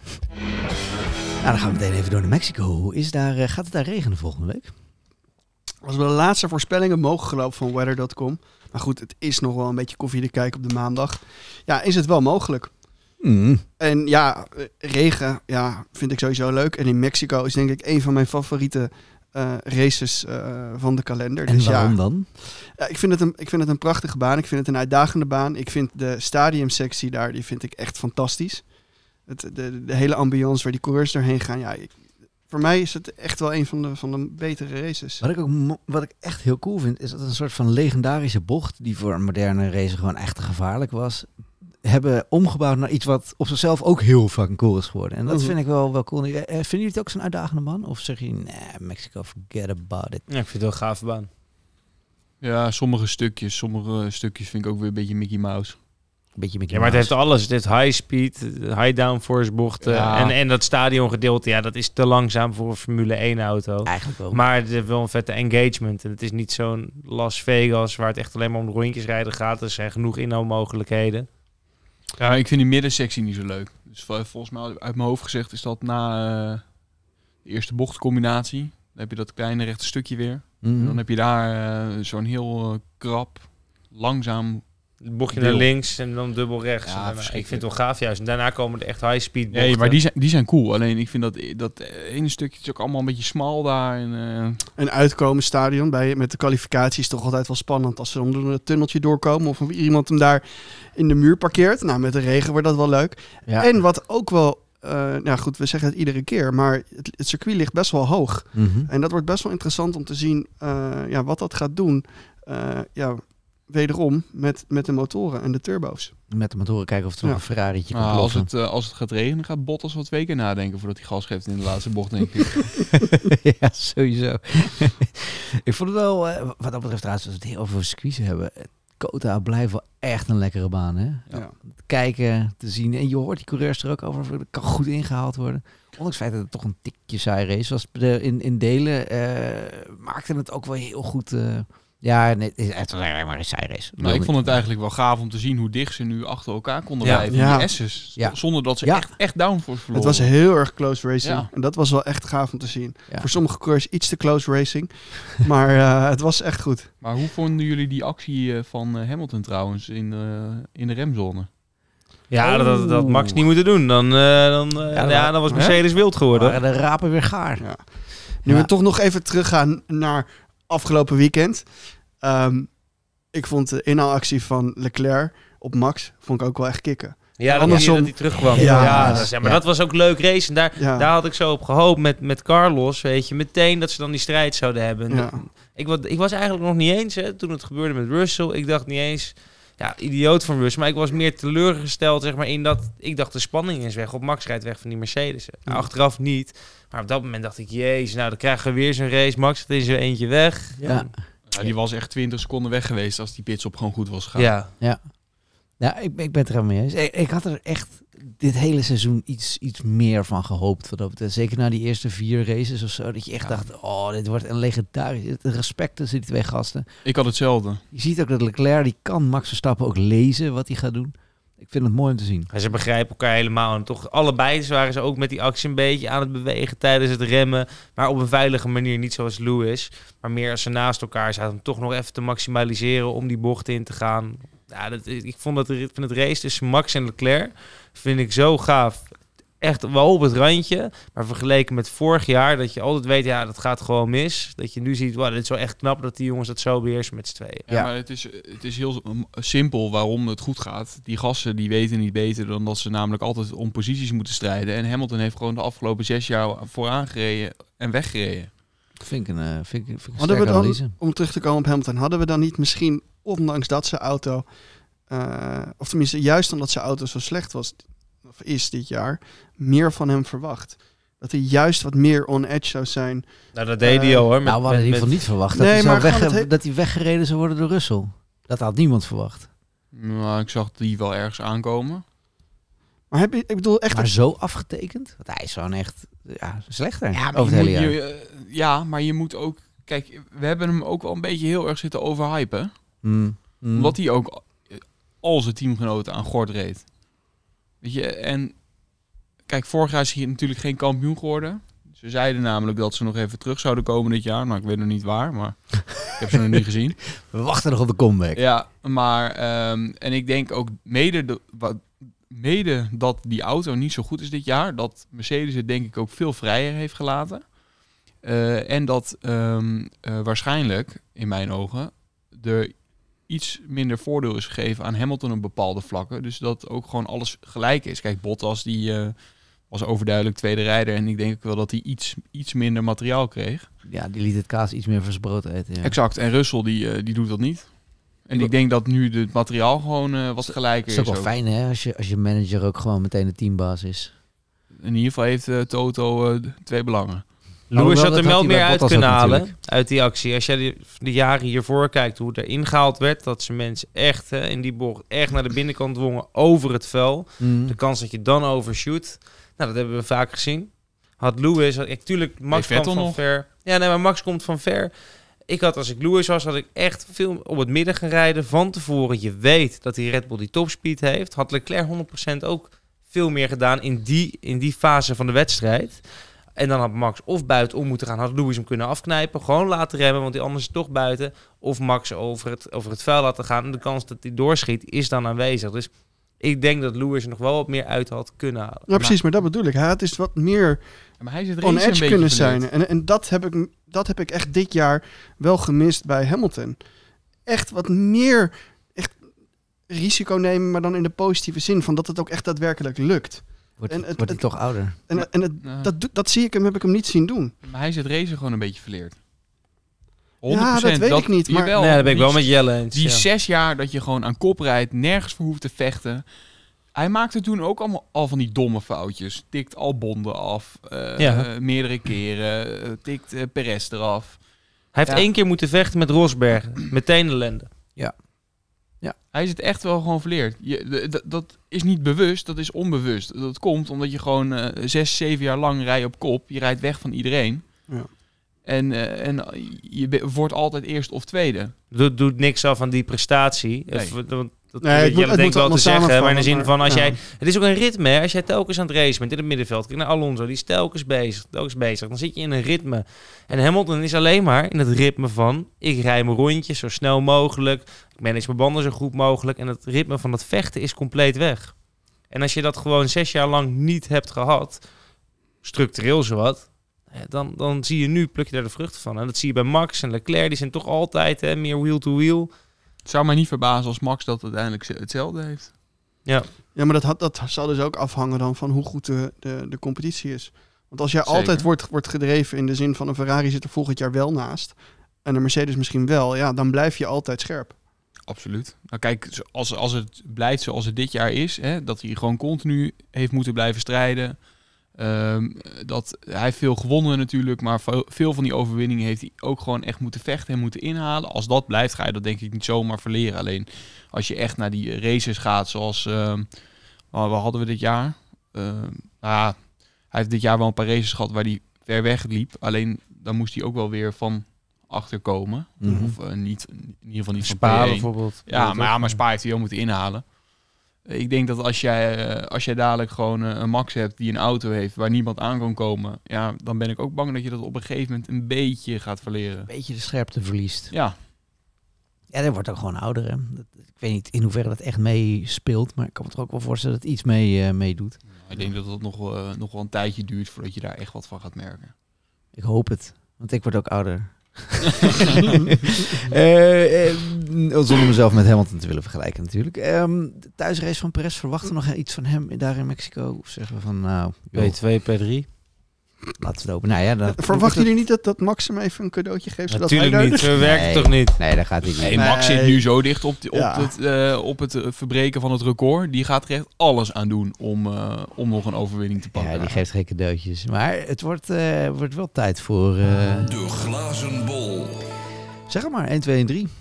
Nou, dan gaan we meteen even door naar Mexico. Hoe is daar, uh, gaat het daar regenen volgende week? Als we de laatste voorspellingen mogen gelopen van weather punt com. Maar goed, het is nog wel een beetje koffie te kijken op de maandag. Ja, is het wel mogelijk. Mm. En ja, regen ja, vind ik sowieso leuk. En in Mexico is denk ik een van mijn favoriete uh, races uh, van de kalender. En dus waarom ja, dan? Ja, ik, vind het een, ik vind het een prachtige baan. Ik vind het een uitdagende baan. Ik vind de stadiumsectie daar, die vind ik echt fantastisch. Het, de, de, de hele ambiance waar die coureurs doorheen gaan. Ja, ik, voor mij is het echt wel een van de, van de betere races. Wat ik, ook, mo- wat ik echt heel cool vind, is dat het een soort van legendarische bocht, die voor een moderne racer gewoon echt te gevaarlijk was, hebben omgebouwd naar iets wat op zichzelf ook heel fucking cool is geworden. En dat Mhm. vind ik wel, wel cool. Uh, vinden jullie het ook zo'n uitdagende man? Of zeg je, nee, Mexico, forget about it. Ja, ik vind het wel een gave baan. Ja, sommige stukjes. Sommige stukjes vind ik ook weer een beetje Mickey Mouse. Beetje Mickey Ja, maar het heeft Mouse. alles. Het heeft high speed, high downforce bochten. Ja. En, en dat stadiongedeelte, ja, dat is te langzaam voor een Formule één auto. Eigenlijk wel. Maar het heeft wel een vette engagement. En het is niet zo'n Las Vegas waar het echt alleen maar om de rondjes rijden gaat. Er zijn genoeg inhaalmogelijkheden. Ja, ik vind die middensectie niet zo leuk. Dus vol- volgens mij uit mijn hoofd gezegd is dat na uh, de eerste bochtcombinatie. Dan heb je dat kleine rechte stukje weer. Mhm. En dan heb je daar uh, zo'n heel uh, krap, langzaam... Het bochtje Deel. naar links en dan dubbel rechts. Ja, En daarna- ik verschrikkelijk. vind het wel gaaf juist. En daarna komen er echt high speed bochten. Nee, maar die zijn, die zijn cool. Alleen ik vind dat, dat ene stukje is ook allemaal een beetje smal daar. En, uh, Een uitkomen stadion bij, met de kwalificatie is toch altijd wel spannend als ze onder een tunneltje doorkomen of iemand hem daar in de muur parkeert. Nou, met de regen wordt dat wel leuk. Ja. En wat ook wel, uh, nou goed, we zeggen het iedere keer, maar het, het circuit ligt best wel hoog. Mhm. En dat wordt best wel interessant om te zien uh, ja, wat dat gaat doen. Uh, ja, wederom met, met de motoren en de turbo's. Met de motoren kijken of er nog Ja. een Ferrari'tje kan nou, als, ploffen. het, uh, als het gaat regenen, gaat Bottas wat twee keer nadenken voordat hij gas geeft in de laatste bocht, denk ik. Ja, sowieso. Ik vond het wel, uh, wat dat betreft trouwens, als we het heel over circuits hebben, Kota blijft wel echt een lekkere baan, hè? Ja. Kijken, te zien. En je hoort die coureurs er ook over. Dat kan goed ingehaald worden. Ondanks het feit dat het toch een tikje saai race was. De, in, in delen uh, maakte het ook wel heel goed. Uh, ja, nee, het is echt alleen maar een saai race. Nou, ik vond het eigenlijk wel gaaf om te zien hoe dicht ze nu achter elkaar konden Ja. blijven. Ja. Die S's. Ja. Zonder dat ze Ja. echt, echt downforce Het verloren. was heel erg close racing. Ja. En dat was wel echt gaaf om te zien. Ja. Voor sommige coureurs iets te close racing. Maar uh, het was echt goed. Maar hoe vonden jullie die actie uh, van uh, Hamilton trouwens in, uh, in de remzone? Ja, Oh. dat, dat Max niet moeten doen. Dan, uh, dan, uh, ja, Ja, dan was hè? Mercedes wild geworden. waren de rapen weer gaar. Ja. Nu Ja. we toch nog even teruggaan naar afgelopen weekend. Um, ik vond de inhaalactie van Leclerc op Max vond ik ook wel echt kicken. Ja, dat Andersom- hij dat hij terugkwam. Ja. Ja, dat is, ja, maar Ja. dat was ook leuk race. En daar, Ja. daar had ik zo op gehoopt met, met Carlos, weet je. Meteen dat ze dan die strijd zouden hebben. En Ja. ik, was, ik was eigenlijk nog niet eens, hè, toen het gebeurde met Russell. Ik dacht niet eens... ja, idioot van Russell. Maar ik was meer teleurgesteld zeg maar, in dat... Ik dacht, de spanning is weg. Op Max rijdt weg van die Mercedes. Nou, achteraf niet. Maar op dat moment dacht ik, jezus, nou dan krijgen we weer zo'n race. Max het is er eentje weg. Ja. En, Ja, die was echt twintig seconden weg geweest als die pitstop gewoon goed was gegaan. ja. Ja, ja ik, ik ben het er helemaal mee eens. Ik, ik had er echt dit hele seizoen iets, iets meer van gehoopt. Wat dat betreft. Zeker na die eerste vier races of zo. Dat je echt Ja. dacht, oh, dit wordt een legendarisch. Het respect tussen die twee gasten. Ik had hetzelfde. Je ziet ook dat Leclerc, die kan Max Verstappen ook lezen wat hij gaat doen. Ik vind het mooi om te zien. En ze begrijpen elkaar helemaal. En toch allebei waren ze ook met die actie een beetje aan het bewegen tijdens het remmen. Maar op een veilige manier. Niet zoals Lewis. Maar meer als ze naast elkaar zaten. Om toch nog even te maximaliseren om die bocht in te gaan. Ja, dat, ik vond dat ik vind het race tussen Max en Leclerc vind ik zo gaaf. Echt wel op het randje. Maar vergeleken met vorig jaar, dat je altijd weet, ja, dat gaat gewoon mis. Dat je nu ziet, wow, dit is wel echt knap dat die jongens dat zo beheersen met z'n tweeën. Ja, Ja. maar het is, het is heel um, simpel waarom het goed gaat. Die gasten die weten niet beter dan dat ze namelijk altijd om posities moeten strijden. En Hamilton heeft gewoon de afgelopen zes jaar vooraan gereden en weggereden. Vind ik een, uh, vind ik, vind ik een Hadden we sterke dan, analyse. om terug te komen op Hamilton, hadden we dan niet misschien, ondanks dat zijn auto, uh, of tenminste juist omdat zijn auto zo slecht was, of is dit jaar, meer van hem verwacht? Dat hij juist wat meer on edge zou zijn. Nou, dat deed hij Uh, al hoor. Met, Nou, we hadden in met, ieder geval met- niet verwacht dat, Nee, hij, zou maar weg, gewoon het he- dat hij weggereden zou worden door Russell. Dat had niemand verwacht. Nou, ik zag die wel ergens aankomen. Maar heb je, ik bedoel echt, Maar zo afgetekend? Want hij is gewoon echt ja, slechter Ja, maar over je het hele moet- jaar. je, eh, ja, maar je moet ook... Kijk, we hebben hem ook wel een beetje heel erg zitten overhypen. Mm, mm. Omdat hij ook al zijn teamgenoten aan gort reed. Weet je, en... Kijk, vorig jaar is hij natuurlijk geen kampioen geworden. Ze zeiden namelijk dat ze nog even terug zouden komen dit jaar. Nou, ik weet nog niet waar, maar ik heb ze nog niet gezien. We wachten nog op de comeback. Ja, maar... ehm, en ik denk ook mede, de, wat, mede dat die auto niet zo goed is dit jaar... dat Mercedes het denk ik ook veel vrijer heeft gelaten. Uh, en dat um, uh, waarschijnlijk, in mijn ogen... er iets minder voordeel is gegeven aan Hamilton op bepaalde vlakken. Dus dat ook gewoon alles gelijk is. Kijk, Bottas die uh, was overduidelijk tweede rijder. En ik denk ook wel dat hij iets, iets minder materiaal kreeg. Ja, die liet het kaas iets meer van zijn brood eten. Ja. Exact. En Russell die, uh, die doet dat niet. En ik denk dat nu het materiaal gewoon uh, wat gelijker Het is. is ook wel fijn hè, als je, als je manager ook gewoon meteen de teambaas is. In ieder geval heeft uh, Toto uh, twee belangen. Lewis had dat er wel hij bij meer uit Bottas kunnen ook halen natuurlijk. uit die actie. Als je de, de jaren hiervoor kijkt hoe het erin gehaald werd, dat ze mensen echt uh, in die bocht echt naar de binnenkant dwongen over het vel. Mm. De kans dat je dan overshoot, nou dat hebben we vaak gezien. Had Lewis, had, ik, tuurlijk Max Hey, kwam Vettel van nog. ver. Ja, nee, maar Max komt van ver. Ik had, als ik Lewis was, had ik echt veel op het midden gaan rijden. Van tevoren, je weet dat die Red Bull die topspeed heeft. Had Leclerc honderd procent ook veel meer gedaan in die, in die fase van de wedstrijd. En dan had Max of buitenom moeten gaan, had Lewis hem kunnen afknijpen. Gewoon laten remmen, want die anders is toch buiten. Of Max over het, over het vuil laten gaan. En de kans dat hij doorschiet is dan aanwezig. Dus ik denk dat Lewis er nog wel wat meer uit had kunnen halen. ja precies, maar dat bedoel ik. Hij had dus wat meer Maar hij zit on race een edge beetje kunnen verleerd. zijn. En, en dat, heb ik, dat heb ik echt dit jaar wel gemist bij Hamilton. Echt wat meer echt risico nemen, maar dan in de positieve zin. Van dat het ook echt daadwerkelijk lukt. Wordt, En het, het- wordt hij het- toch ouder? En, en het, Ja. dat, doe- dat zie ik hem, heb ik hem niet zien doen. Maar hij zit race gewoon een beetje verleerd. Ja, dat weet ik niet, maar- jawel, Nee, dat ben ik die- wel met Jelle eens. Die ja. zes jaar dat je gewoon aan kop rijdt, nergens voor hoeft te vechten. Hij maakte toen ook allemaal al van die domme foutjes. Tikt Albon eraf, uh, Ja. uh, meerdere keren, uh, tikt uh, Perez eraf. Hij heeft Ja. één keer moeten vechten met Rosberg. Meteen ellende. Hij is het echt wel gewoon verleerd. Je, de- de- dat is niet bewust, dat is onbewust. Dat komt omdat je gewoon uh, zes, zeven jaar lang rijdt op kop. Je rijdt weg van iedereen. Ja. En, uh, en je be- wordt altijd eerst of tweede. Doet, doet niks af aan die prestatie. Nee. Of, want dat Nee, het weet moet- Jelle het denk moet ik wel te allemaal zeggen. Maar in de zin samenvallen, van, als maar- jij... Het is ook een ritme, hè. Als jij telkens aan het racen bent in het middenveld. Kijk naar Alonso, die is telkens bezig, telkens bezig. Dan zit je in een ritme. En Hamilton is alleen maar in het ritme van... Ik rij mijn rondjes zo snel mogelijk. Ik manage mijn banden zo goed mogelijk. En het ritme van het vechten is compleet weg. En als je dat gewoon zes jaar lang niet hebt gehad... Structureel zowat... Dan, dan zie je nu, pluk je daar de vruchten van. En dat zie je bij Max en Leclerc. Die zijn toch altijd hè, meer wheel-to-wheel. Het zou mij niet verbazen als Max dat uiteindelijk hetzelfde heeft. Ja. Ja, maar dat, had, dat zal dus ook afhangen dan van hoe goed de, de, de competitie is. Want als jij Zeker. altijd wordt, wordt gedreven in de zin van een Ferrari zit er volgend jaar wel naast... en een Mercedes misschien wel, ja, dan blijf je altijd scherp. Absoluut. Nou kijk, als, als het blijft zoals het dit jaar is, hè, dat hij gewoon continu heeft moeten blijven strijden. Um, dat, hij heeft veel gewonnen natuurlijk, maar veel van die overwinningen heeft hij ook gewoon echt moeten vechten en moeten inhalen. Als dat blijft, ga je dat denk ik niet zomaar verleren. Alleen als je echt naar die races gaat, zoals, um, wat hadden we dit jaar? Uh, nou, hij heeft dit jaar wel een paar races gehad waar hij ver weg liep. Alleen dan moest hij ook wel weer van achterkomen. Mm-hmm. Of uh, niet, in ieder geval niet van Spa P één. bijvoorbeeld. Ja, maar, ja, maar Spa heeft hij wel moeten inhalen. Ik denk dat als jij, uh, als jij dadelijk gewoon uh, een Max hebt die een auto heeft waar niemand aan kan komen, ja, dan ben ik ook bang dat je dat op een gegeven moment een beetje gaat verleren. Een beetje de scherpte verliest. Ja. Ja, dat wordt ook gewoon ouder. Hè? Dat, ik weet niet in hoeverre dat echt meespeelt, maar ik kan me er ook wel voorstellen dat het iets mee uh, meedoet. Ik denk dat het nog, uh, nog wel een tijdje duurt voordat je daar echt wat van gaat merken. Ik hoop het, want ik word ook ouder. uh, uh, zonder mezelf met Hamilton te willen vergelijken natuurlijk. Um, de thuisrace van Perez, verwachten we nog iets van hem daar in Mexico? Of zeggen we van nou... P twee, P drie. Laten we het open. Nou ja, dat, Verwachten jullie niet dat, dat Max hem even een cadeautje geeft? Zodat Natuurlijk hij niet, daar... zo werkt Nee. het toch niet? Nee, dat gaat hij niet. Hey, Max Nee. zit nu zo dicht op, die, op, Ja. het, uh, op het uh, verbreken van het record. Die gaat er echt alles aan doen om, uh, om nog een overwinning te pakken. Ja, die geeft geen cadeautjes. Maar het wordt, uh, wordt wel tijd voor... Uh... De glazen bol. Zeg het maar, één, twee en drie.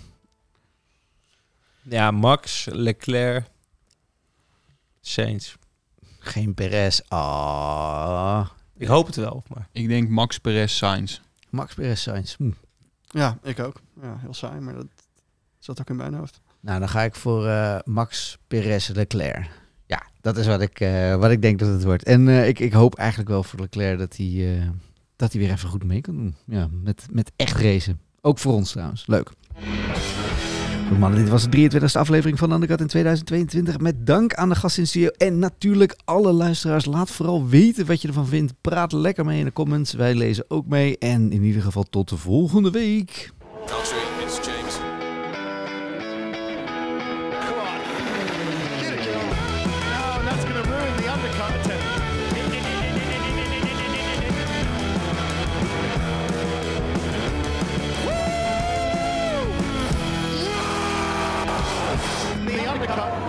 Ja, Max, Leclerc, Sainz. Geen Perez. Ah. Ik hoop het wel, maar... Ik denk Max, Perez, Sainz. Max Perez Sainz. Hm. Ja, ik ook. Ja, heel saai, maar dat zat ook in mijn hoofd. Nou, dan ga ik voor uh, Max Perez Leclerc. Ja, dat is wat ik, uh, wat ik denk dat het wordt. En uh, ik, ik hoop eigenlijk wel voor Leclerc dat hij, uh, dat hij weer even goed mee kan doen. Ja, met, met echt racen. Ook voor ons trouwens. Leuk. Goed mannen, dit was de drieëntwintigste aflevering van Undercut in tweeduizend tweeëntwintig. Met dank aan de gast in studio en natuurlijk alle luisteraars. Laat vooral weten wat je ervan vindt. Praat lekker mee in de comments. Wij lezen ook mee. En in ieder geval tot de volgende week. Country, it's James. Come on. Get it, Joe. No, that's going to ruin the undercut attempt. Woo! The undercut.